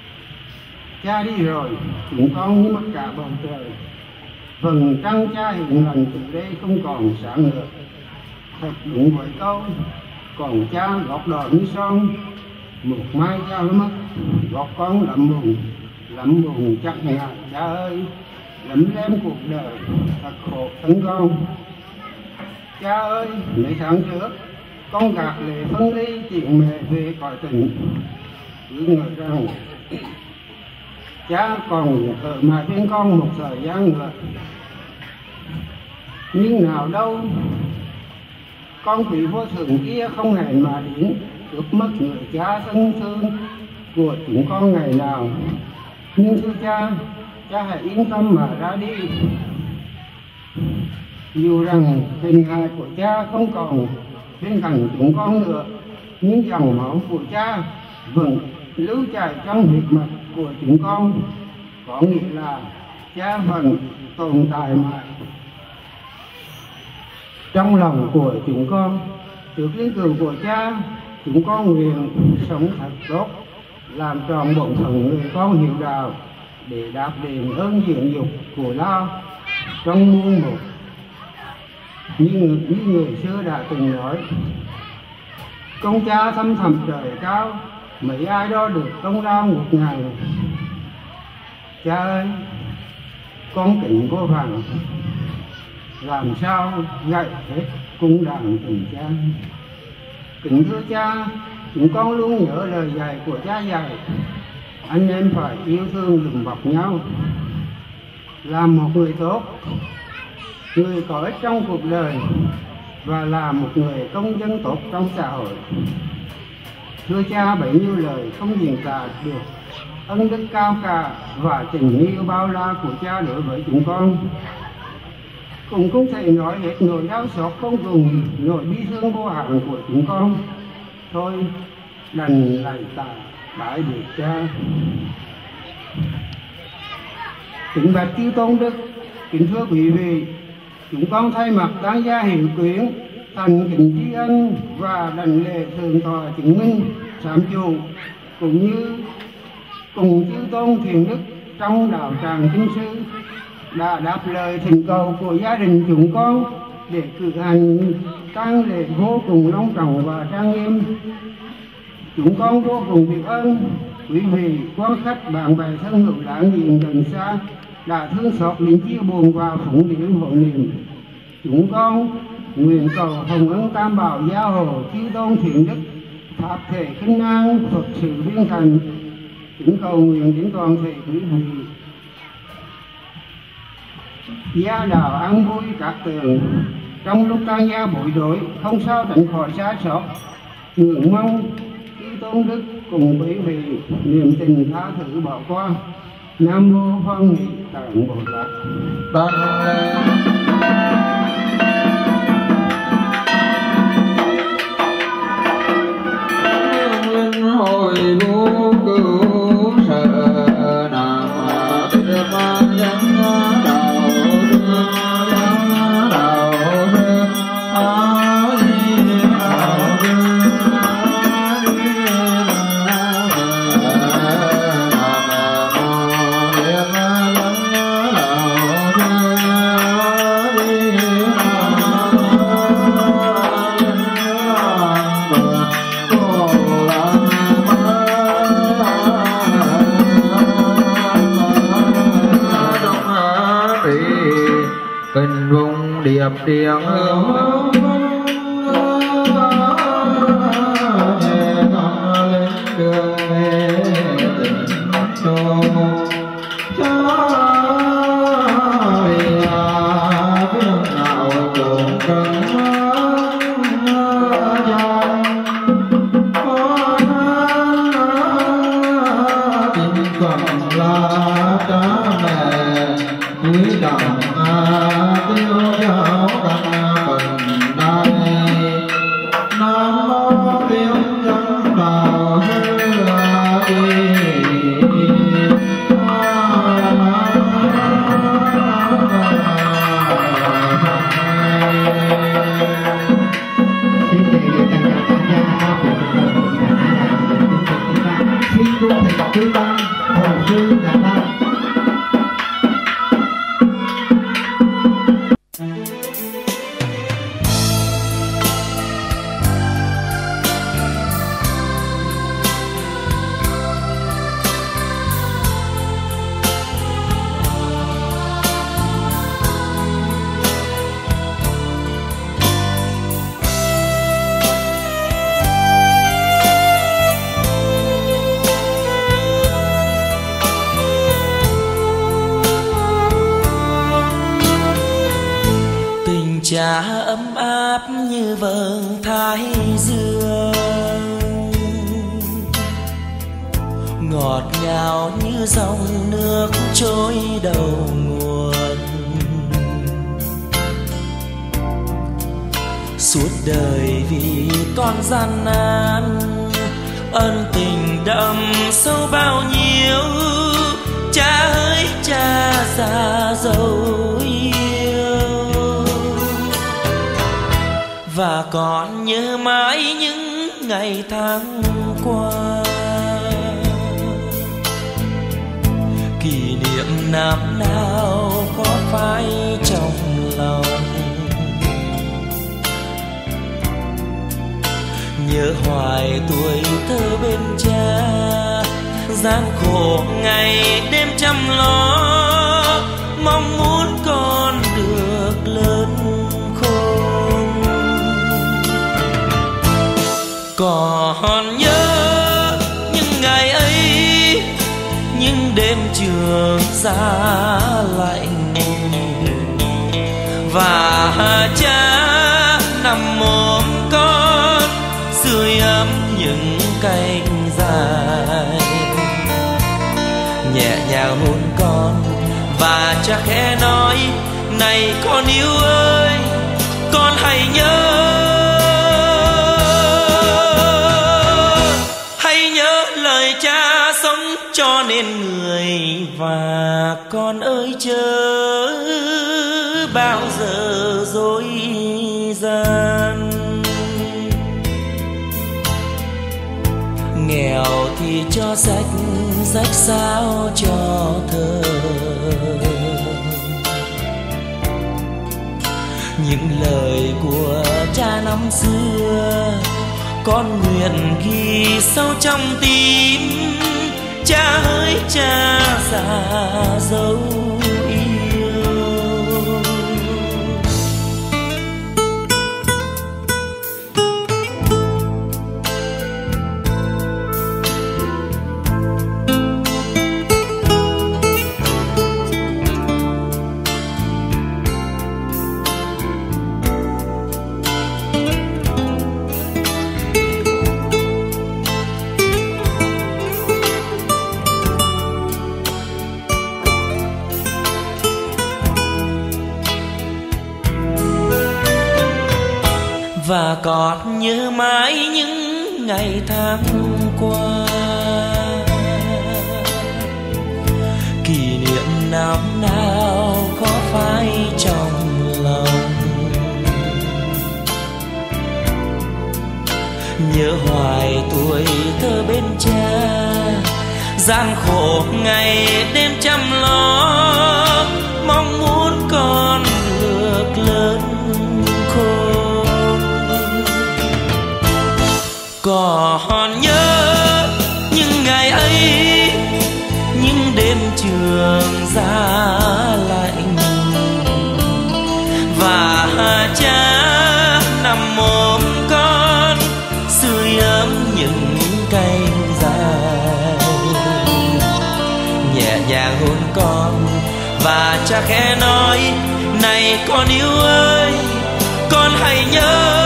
Cha đi rồi, chúng con như mất cả bầu trời. Vầng trăng cha hiện lần từ đây không còn sáng nữa. Thật đúng với câu, còn cha gót đỏ như son. Một mai cha mất, gót con lắm buồn chắc ngại cha ơi. Lắm lem cuộc đời, thật khổ thân con. Cha ơi, mấy tháng trước, con gạt lệ phân ly chuyện mẹ về cõi tình. Cứ ngờ rằng cha còn ở mà bên con một thời gian nữa. Nhưng nào đâu, con quỷ vô thường kia không hẹn mà đến, cướp mất người cha thân thương của chúng con ngày nào. Nhưng thưa cha hãy yên tâm mà ra đi. Dù rằng hình hài của cha không còn bên cạnh chúng con nữa, nhưng dòng máu của cha vẫn lưu chảy trong huyết mạch của chúng con. Có nghĩa là cha vẫn tồn tại mãi trong lòng của chúng con. Trước linh cữu của cha, chúng con nguyện sống thật tốt, làm tròn bổn phận người con hiếu đạo, để đáp đền ơn dưỡng dục của Lao trong muôn một. Như người xưa đã từng nói, công cha thâm thẳm trời cao, mấy ai đo được công lao một ngày. Cha ơi, con kính vô vàng, làm sao dạy hết cung đàn tình cha. Kính thưa cha, chúng con luôn nhớ lời dạy của cha dạy, anh em phải yêu thương đùm bọc nhau, làm một người tốt, người có ích trong cuộc đời, và là một người công dân tốt trong xã hội. Thưa cha, bấy nhiêu lời không diễn tả được ân đức cao cả và tình yêu bao la của cha đối với chúng con. Cũng không thể nói hết nỗi đau xót không cùng, nỗi bi thương vô hạn của chúng con. Thôi đành lại tạ bái biệt cha. Kính bạch chư tôn đức, kính thưa quý vị, chúng con thay mặt tán gia hiệu quyến thành kính tri ân và đảnh lễ thượng tọa chứng minh sám chủ, cũng như cùng chư tôn thiền đức trong đạo tràng kinh sư đã đáp lời thỉnh cầu của gia đình chúng con để cử hành tang lễ vô cùng long trọng và trang nghiêm. Chúng con vô cùng biết ơn quý vị quan khách bạn bè thân hữu láng giềng gần xa đã thương xót đến chia buồn và phụng điển hộ niệm. Chúng con nguyện cầu hồng ân tam bảo gia hộ chư tôn thiện đức pháp thể khinh an Phật sự viên thành. Kính cầu nguyện đến toàn thể quý vị gia đạo an vui các tường, trong lúc tan gia bụi rối không sao tránh khỏi xa xót. Nguyện mong chư tôn đức cùng quý vị niềm tình tha thứ bỏ qua. Nam mô Hoan Hỷ Tạng Bồ Tát. Linh hồi vô cứu sợ nam tiếp dân đạo kinh vùng điệp tiếng hương lên đường về tình châu cha vì tiếng nào cũng cần tình còn là cha mẹ quý trọng tiêu giáo đăng phần đại. Nam mô tiếng dân đạo hư cha ấm áp như vầng thái dương, ngọt ngào như dòng nước trôi đầu nguồn. Suốt đời vì con gian nan, ân tình đậm sâu bao nhiêu. Cha ơi cha già dấu yêu, và còn nhớ mãi những ngày tháng qua. Kỷ niệm năm nào có phai trong lòng, nhớ hoài tuổi thơ bên cha, gian khổ ngày đêm chăm lo, mong muốn con được lớn khôn. Còn nhớ những ngày ấy, những đêm trường giá lạnh, và cha nằm ôm con sưởi ấm những cánh dài, nhẹ nhàng hôn con và cha khẽ nói: này con yêu ơi, con hãy nhớ, hãy nhớ lời cha sống cho nên người. Và con ơi chớ bao giờ dối gian, nghèo thì cho rách, rách sao cho thơ. Những lời của cha năm xưa con nguyện ghi sâu trong tim. Cha ơi cha già dấu yêu, và còn nhớ mãi những ngày tháng qua. Kỷ niệm năm nào có phai trong lòng, nhớ hoài tuổi thơ bên cha, gian khổ ngày đêm chăm lo, mong muốn con được lớn khôn. Còn nhớ những ngày ấy, những đêm trường giá lạnh, và cha nằm ôm con sưởi ấm những cánh dài, nhẹ nhàng hôn con và cha khẽ nói: này con yêu ơi, con hãy nhớ,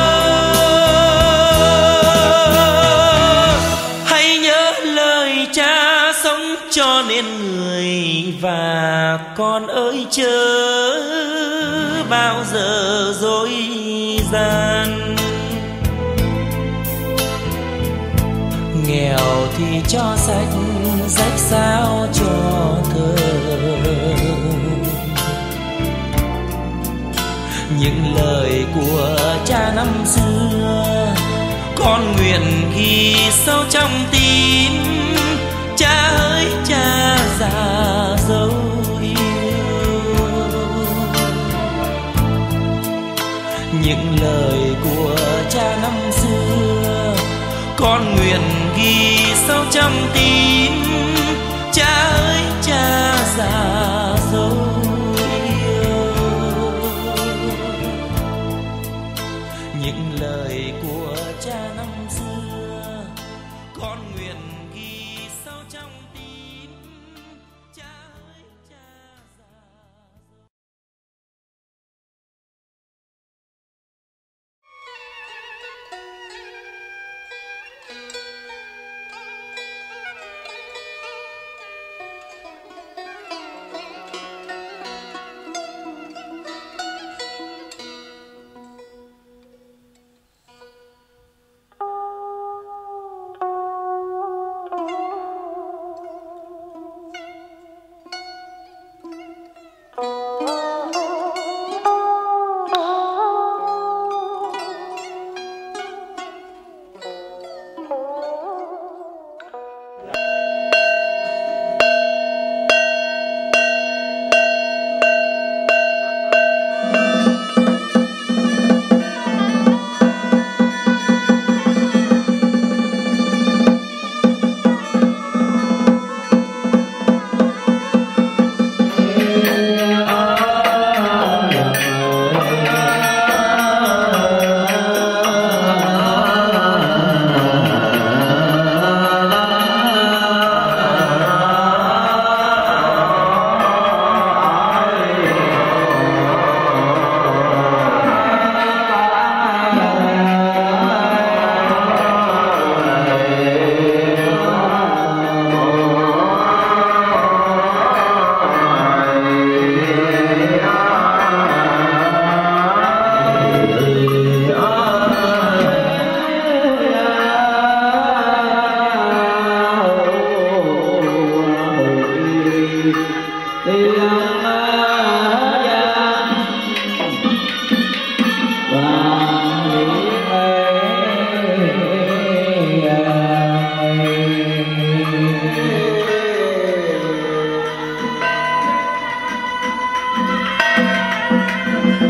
cho nên người. Và con ơi chớ bao giờ dối gian, nghèo thì cho rách, rách sao cho thơ. Những lời của cha năm xưa con nguyện ghi sâu trong tim. Cha ơi cha già dấu yêu, những lời của cha năm xưa con nguyện ghi sâu trong tim. Cha ơi cha già dấu yêu, những lời của cha năm xưa con nguyện ghi sâu trong tim. Cha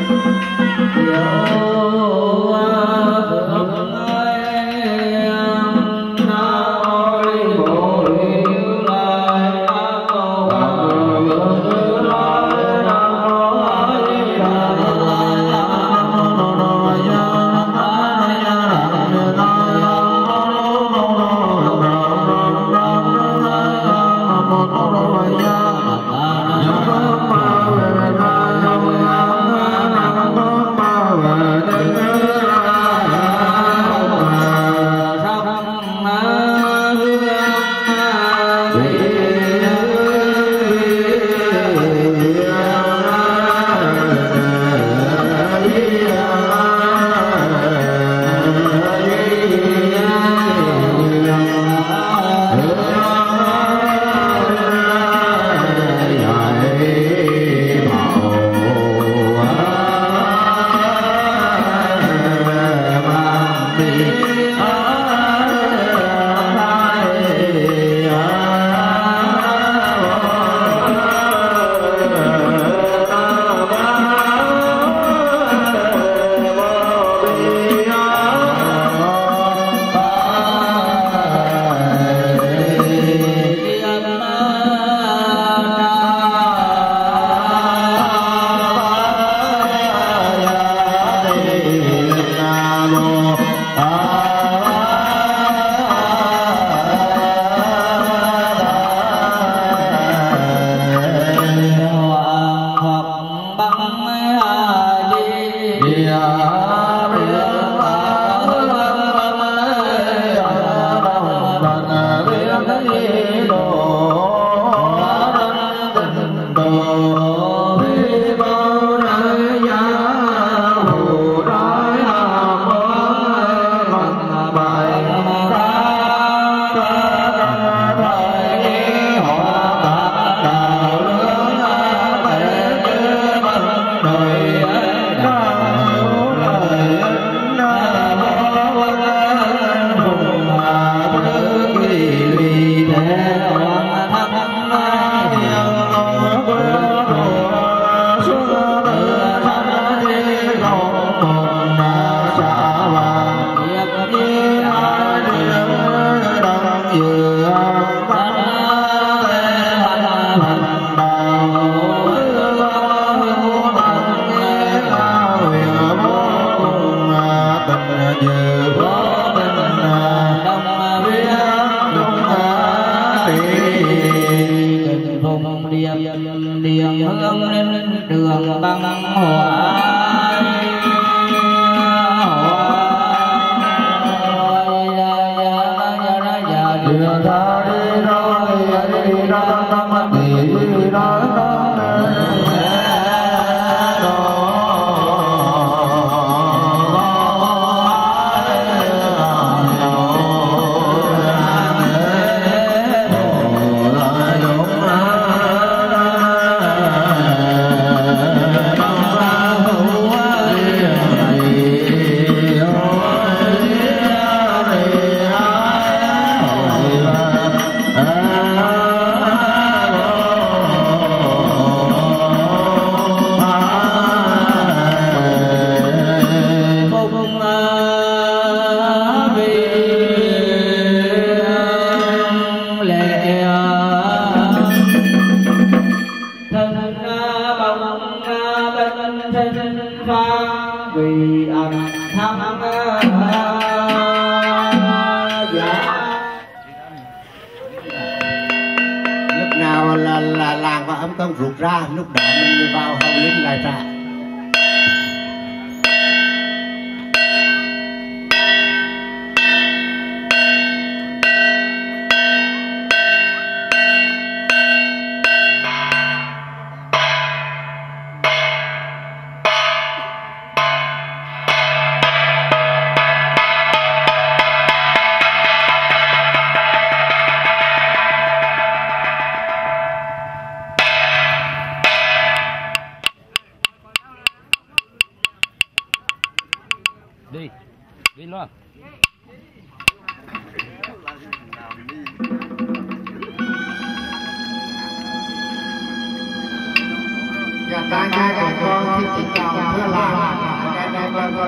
Dạ, tai nghe của con xin chào thưa là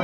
Phật.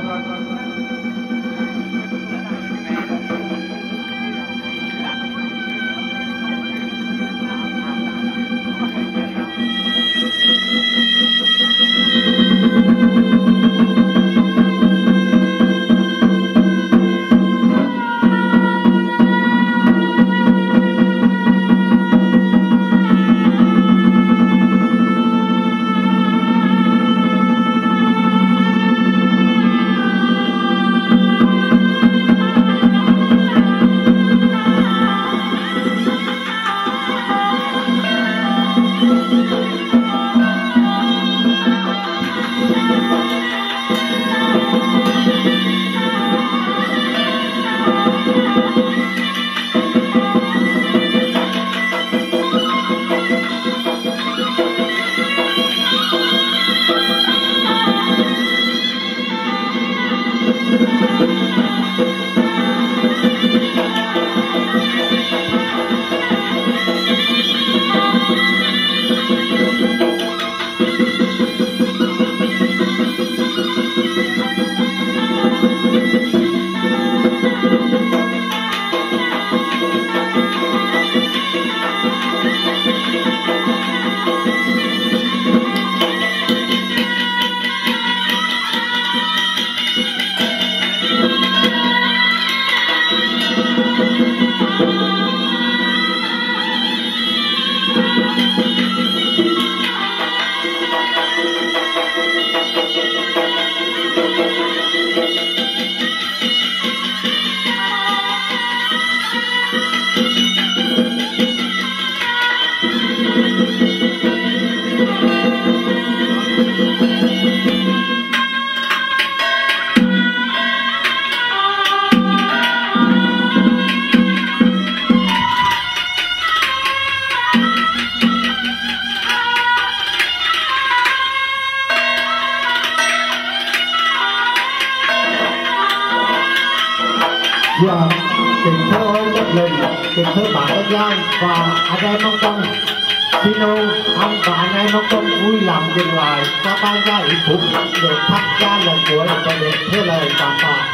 Giờ kính thưa Nhất Linh, kính thưa bà Tân Giang và anh em ông Công, xin ông và anh em ông Công vui lòng dừng lại cho ban gia ủy phúc để thắp ra lần cuối cho được thưa lời cảm tạ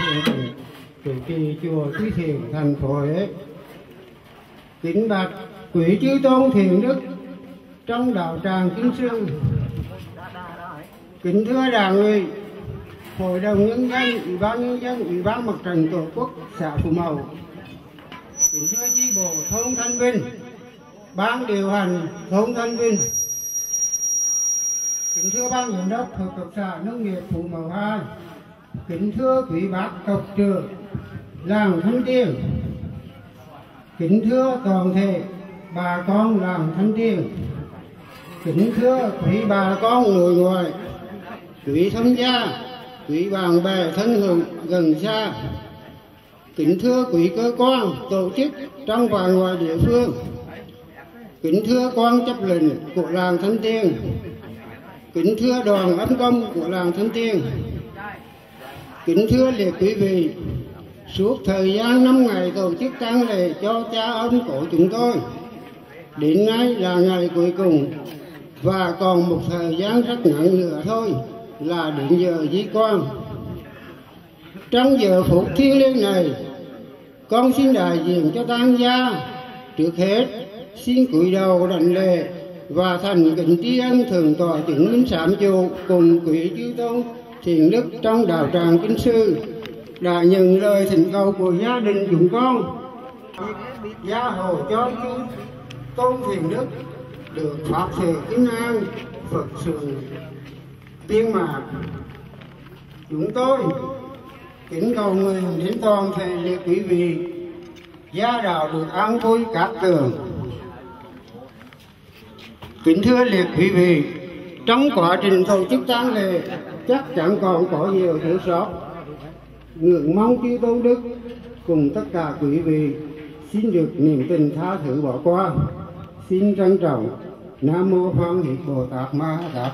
cử tri chùa Thúy Thiền thành phố Huế. Kính bạch quý chư tôn thiện đức trong đạo tràng Kinh Sương, kính thưa đảng ủy, Hội đồng Nhân dân, Ủy ban Nhân dân, Ủy ban Mặt trận Tổ quốc xã Phú Mậu, kính thưa chi bộ thôn Thanh Vinh, ban điều hành thôn Thanh Vinh, kính thưa ban giám đốc hợp tác xã nông nghiệp Phú Mậu 2, kính thưa quý bác tộc trưởng làng Thanh Tiên, kính thưa toàn thể bà con làng Thanh Tiên, kính thưa quý bà con nội ngoại, quý tham gia, quý bạn bè thân hữu gần xa, kính thưa quý cơ quan tổ chức trong và ngoài địa phương, kính thưa quan chấp lệnh của làng Thanh Tiên, kính thưa đoàn ấn công của làng Thanh Tiên, kính thưa liệt quý vị, suốt thời gian 5 ngày tổ chức tang lễ cho cha ông của chúng tôi, đến nay là ngày cuối cùng và còn một thời gian rất ngắn nữa thôi là đến giờ di quan. Trong giờ phút thiêng liêng này, con xin đại diện cho tang gia trước hết xin cúi đầu đảnh lễ và thành kính tri ân thượng tọa chứng minh sám chủ cùng quý chư tôn thiện đức trong đạo tràng Kinh Sư đã nhận lời thỉnh cầu của gia đình chúng con, gia hộ cho chư tôn thiện đức được pháp sự kinh an, Phật sự tiên mạng. Chúng tôi kính cầu nguyện đến toàn thể liệt quý vị gia đạo được an vui cát tường. Kính thưa liệt quý vị, trong quá trình tổ chức tang lễ chắc chắn còn có nhiều thiếu sót, ngưỡng mong chư tôn đức cùng tất cả quý vị xin được niềm tình tha thứ bỏ qua. Xin trân trọng. Nam mô Hoan Hỷ Bồ Tát Ma Tát.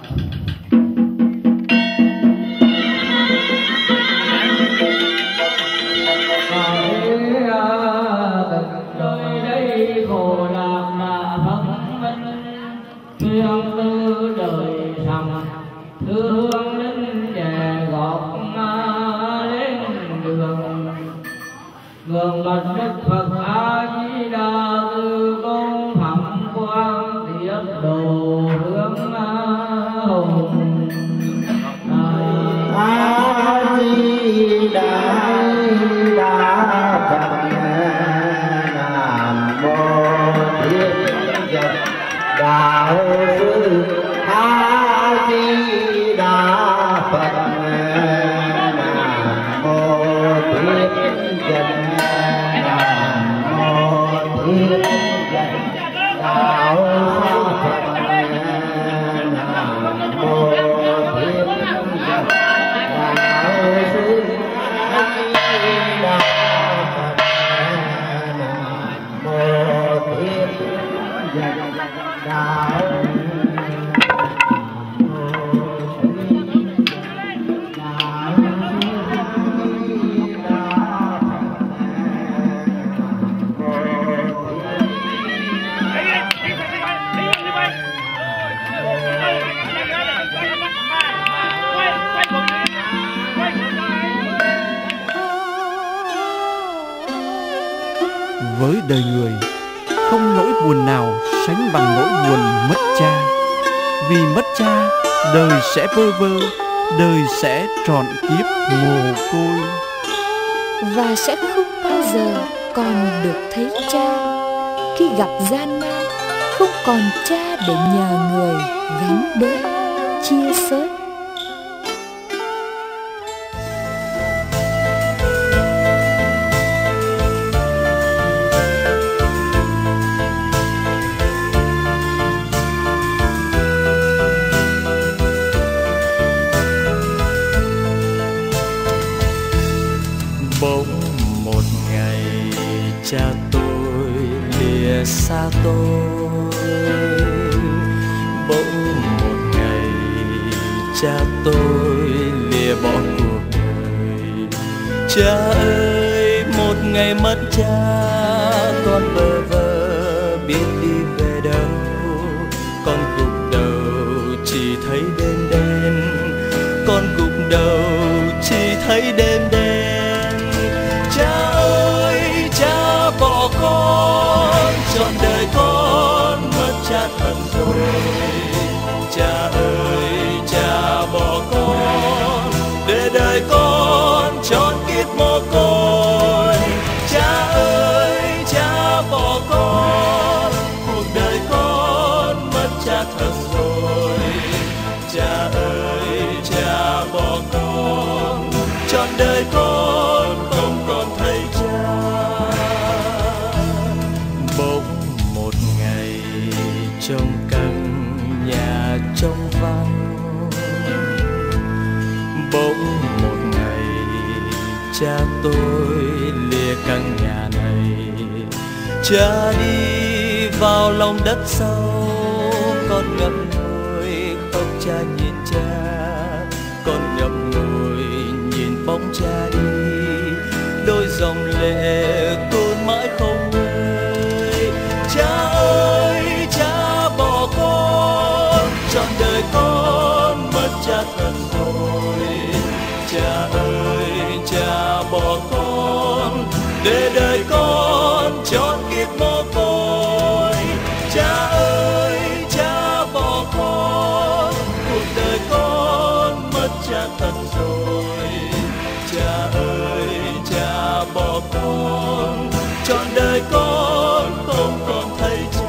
Đời đây khổ lạc mà phân minh, thương tư đời sầm thương đến về gọt Bạch Đức Phật A Di Đà Từ Công Thẩm Quang Tiết Độ Hướng Hùng. A Di Đà Phật. Nam mô Thiên Nhật Đạo Sư A Di Đà Phật. Nam mô Thiên Nhật. Nam mô Thiên Nhật Đạo Phật. Nam mô Thiên Nhật Đạo Sư A Di Đà Phật. Nam mô Thiên Nhật Đạo. Với đời người, không nỗi buồn nào sánh bằng nỗi buồn mất cha. Vì mất cha, đời sẽ bơ vơ, đời sẽ trọn kiếp mồ côi. Và sẽ không bao giờ còn được thấy cha. Khi gặp gian nan, không còn cha để nhờ người gánh đỡ, chia sớt. Bỗng một ngày cha tôi lìa xa tôi. Bỗng một ngày cha tôi lìa bỏ cuộc đời. Cha ơi, một ngày mất cha, con bơ vơ biết đi về đâu. Con gục đầu chỉ thấy đêm đen, con gục đầu chỉ thấy đêm đen. Cha ơi, cha bỏ con, trọn đời con mất cha thật rồi. Cha ơi, cha bỏ con, để đời con trọn kiếp mồ côi. Cha ơi, cha bỏ con, cuộc đời con mất cha thật rồi. Cha ơi, cha bỏ con, trọn đời con không còn thấy cha. Bỗng một ngày trong căn nhà trong vắng, bỗng một ngày cha tôi lìa căn nhà này. Cha đi vào lòng đất sâu, con ngậm ngùi khóc cha nhìn cha. Con ngậm ngùi nhìn bóng cha đi, đôi dòng lệ tuôn mãi không ngơi. Cha ơi, cha bỏ con, trọn đời con mất cha thật rồi. Cha ơi, cha bỏ con, để đời con trọn kiếp mồ côi. Cha ơi, cha bỏ con, cuộc đời con mất cha thật rồi. Cha ơi, cha bỏ con, trọn đời con không còn thấy cha.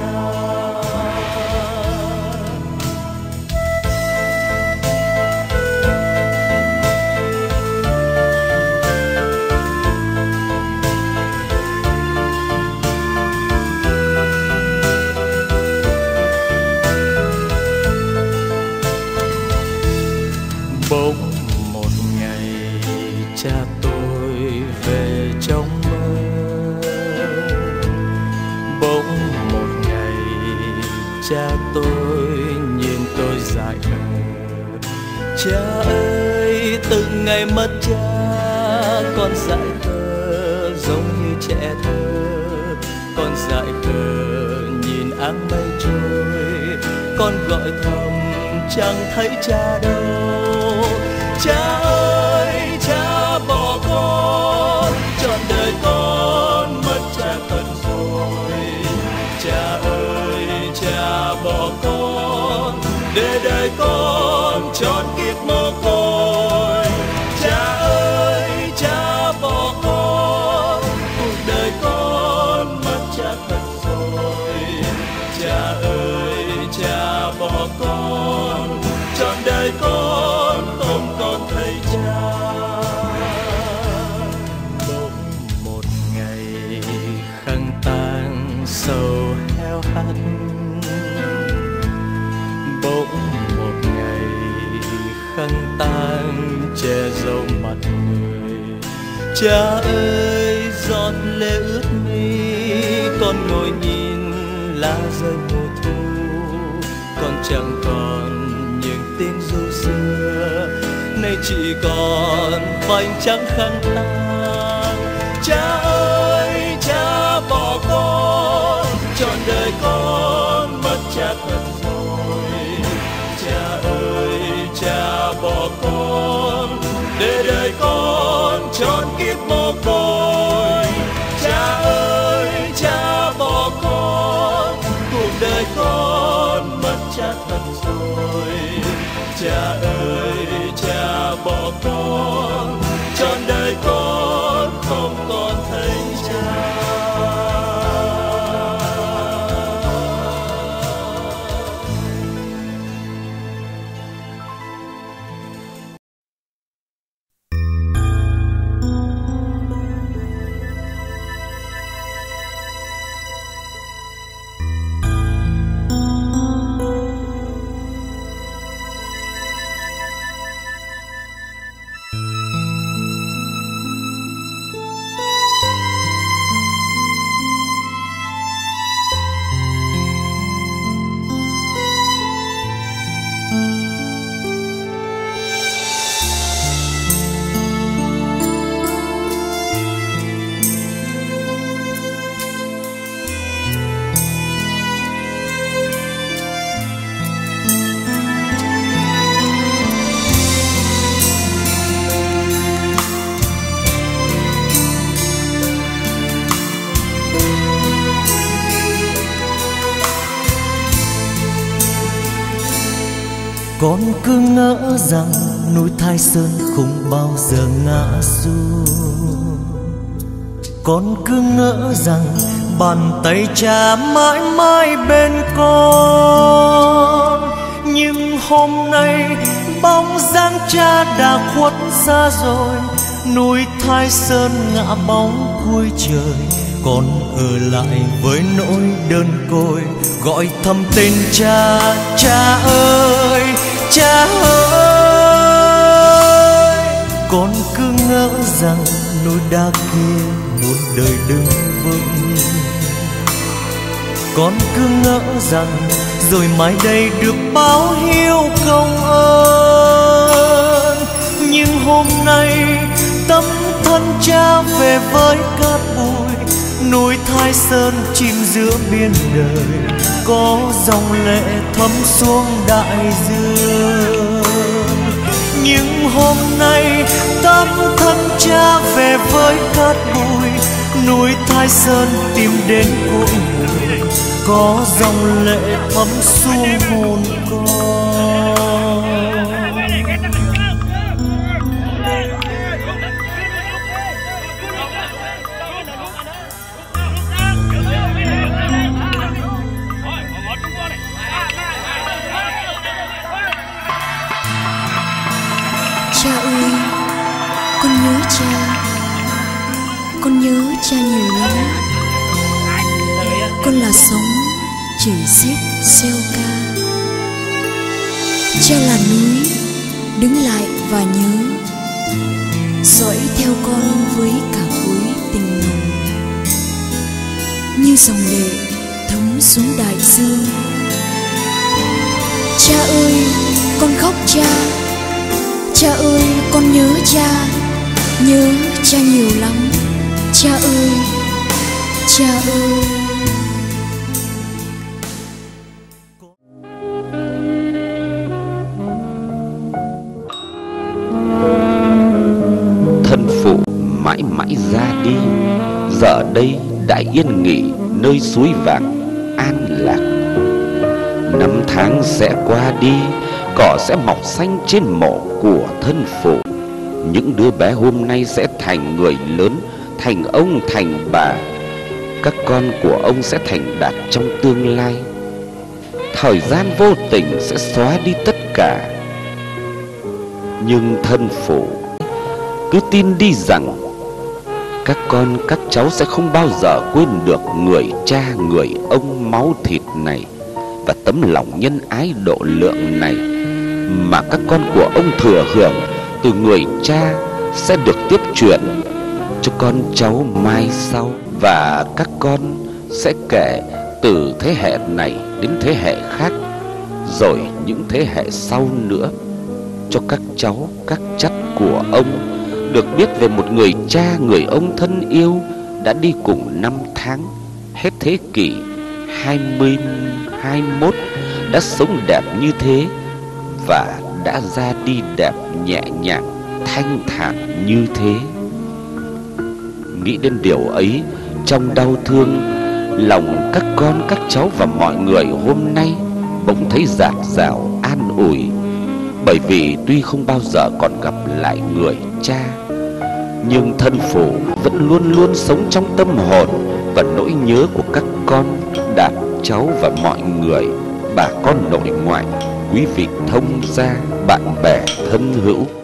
Bỗng một ngày cha tôi về trong mơ. Bỗng một ngày cha tôi nhìn tôi dại khờ. Cha ơi, từng ngày mất cha, con dại khờ giống như trẻ thơ. Con dại khờ nhìn áng mây trôi, con gọi thầm chẳng thấy cha đâu. Cha ơi, cha bỏ con, trọn đời con thấy cha. Bỗng một ngày khăn tang sầu heo hắt, bỗng một ngày khăn tang che dấu mặt người. Cha ơi giọt lệ ướt mi, con ngồi nhìn lá rơi mùa thu. Con chẳng còn những tiếng ru xưa, nay chỉ còn khoảnh trắng khăn tang. Cha ơi cha bỏ con, trọn đời con mất cha thật rồi. Cha ơi cha bỏ con, để đời con trọn kiếp mồ côi. Cha ơi cha bỏ con, cuộc đời con mất cha thật rồi. Cha ơi cha bỏ con, trọn đời con không còn thấy cha. Con cứ ngỡ rằng núi Thái Sơn không bao giờ ngã xuống. Con cứ ngỡ rằng bàn tay cha mãi mãi bên con. Nhưng hôm nay bóng dáng cha đã khuất xa rồi, núi Thái Sơn ngã bóng cuối trời. Con ở lại với nỗi đơn côi, gọi thầm tên cha. Cha ơi cha ơi, con cứ ngỡ rằng núi đá kia một đời đứng vững. Con cứ ngỡ rằng rồi mai đây được báo hiếu công ơn. Nhưng hôm nay tấm thân cha về với cát bụi, núi Thái Sơn chìm giữa biển đời, có dòng lệ thấm xuống đại dương. Nhưng hôm nay tấm thân cha về với cát bụi, núi Thái Sơn tìm đến cội nguồn, có dòng lệ thấm xuống hồn con. Cha ơi, con nhớ cha, con nhớ cha nhiều lắm. Con là sóng chảy xiết xeo ca, cha là núi đứng lại và nhớ, dõi theo con với cả khối tình nồng, như dòng lệ thấm xuống đại dương. Cha ơi, con khóc cha. Cha ơi, con nhớ cha nhiều lắm. Cha ơi, cha ơi. Thân phụ mãi mãi ra đi, giờ đây đã yên nghỉ nơi suối vàng an lạc. Năm tháng sẽ qua đi, cỏ sẽ mọc xanh trên mộ của thân phụ. Những đứa bé hôm nay sẽ thành người lớn, thành ông thành bà. Các con của ông sẽ thành đạt trong tương lai. Thời gian vô tình sẽ xóa đi tất cả. Nhưng thân phụ cứ tin đi rằng các con các cháu sẽ không bao giờ quên được người cha người ông máu thịt này và tấm lòng nhân ái độ lượng này mà các con của ông thừa hưởng từ người cha sẽ được tiếp truyền cho con cháu mai sau, và các con sẽ kể từ thế hệ này đến thế hệ khác, rồi những thế hệ sau nữa, cho các cháu các chắt của ông được biết về một người cha người ông thân yêu đã đi cùng năm tháng hết thế kỷ 20-21, đã sống đẹp như thế và đã ra đi đẹp nhẹ nhàng thanh thản như thế. Nghĩ đến điều ấy, trong đau thương, lòng các con các cháu và mọi người hôm nay bỗng thấy dạt dào an ủi. Bởi vì tuy không bao giờ còn gặp lại người cha, nhưng thân phụ vẫn luôn luôn sống trong tâm hồn và nỗi nhớ của các con, đàn cháu và mọi người, bà con nội ngoại, quý vị thông gia, bạn bè thân hữu.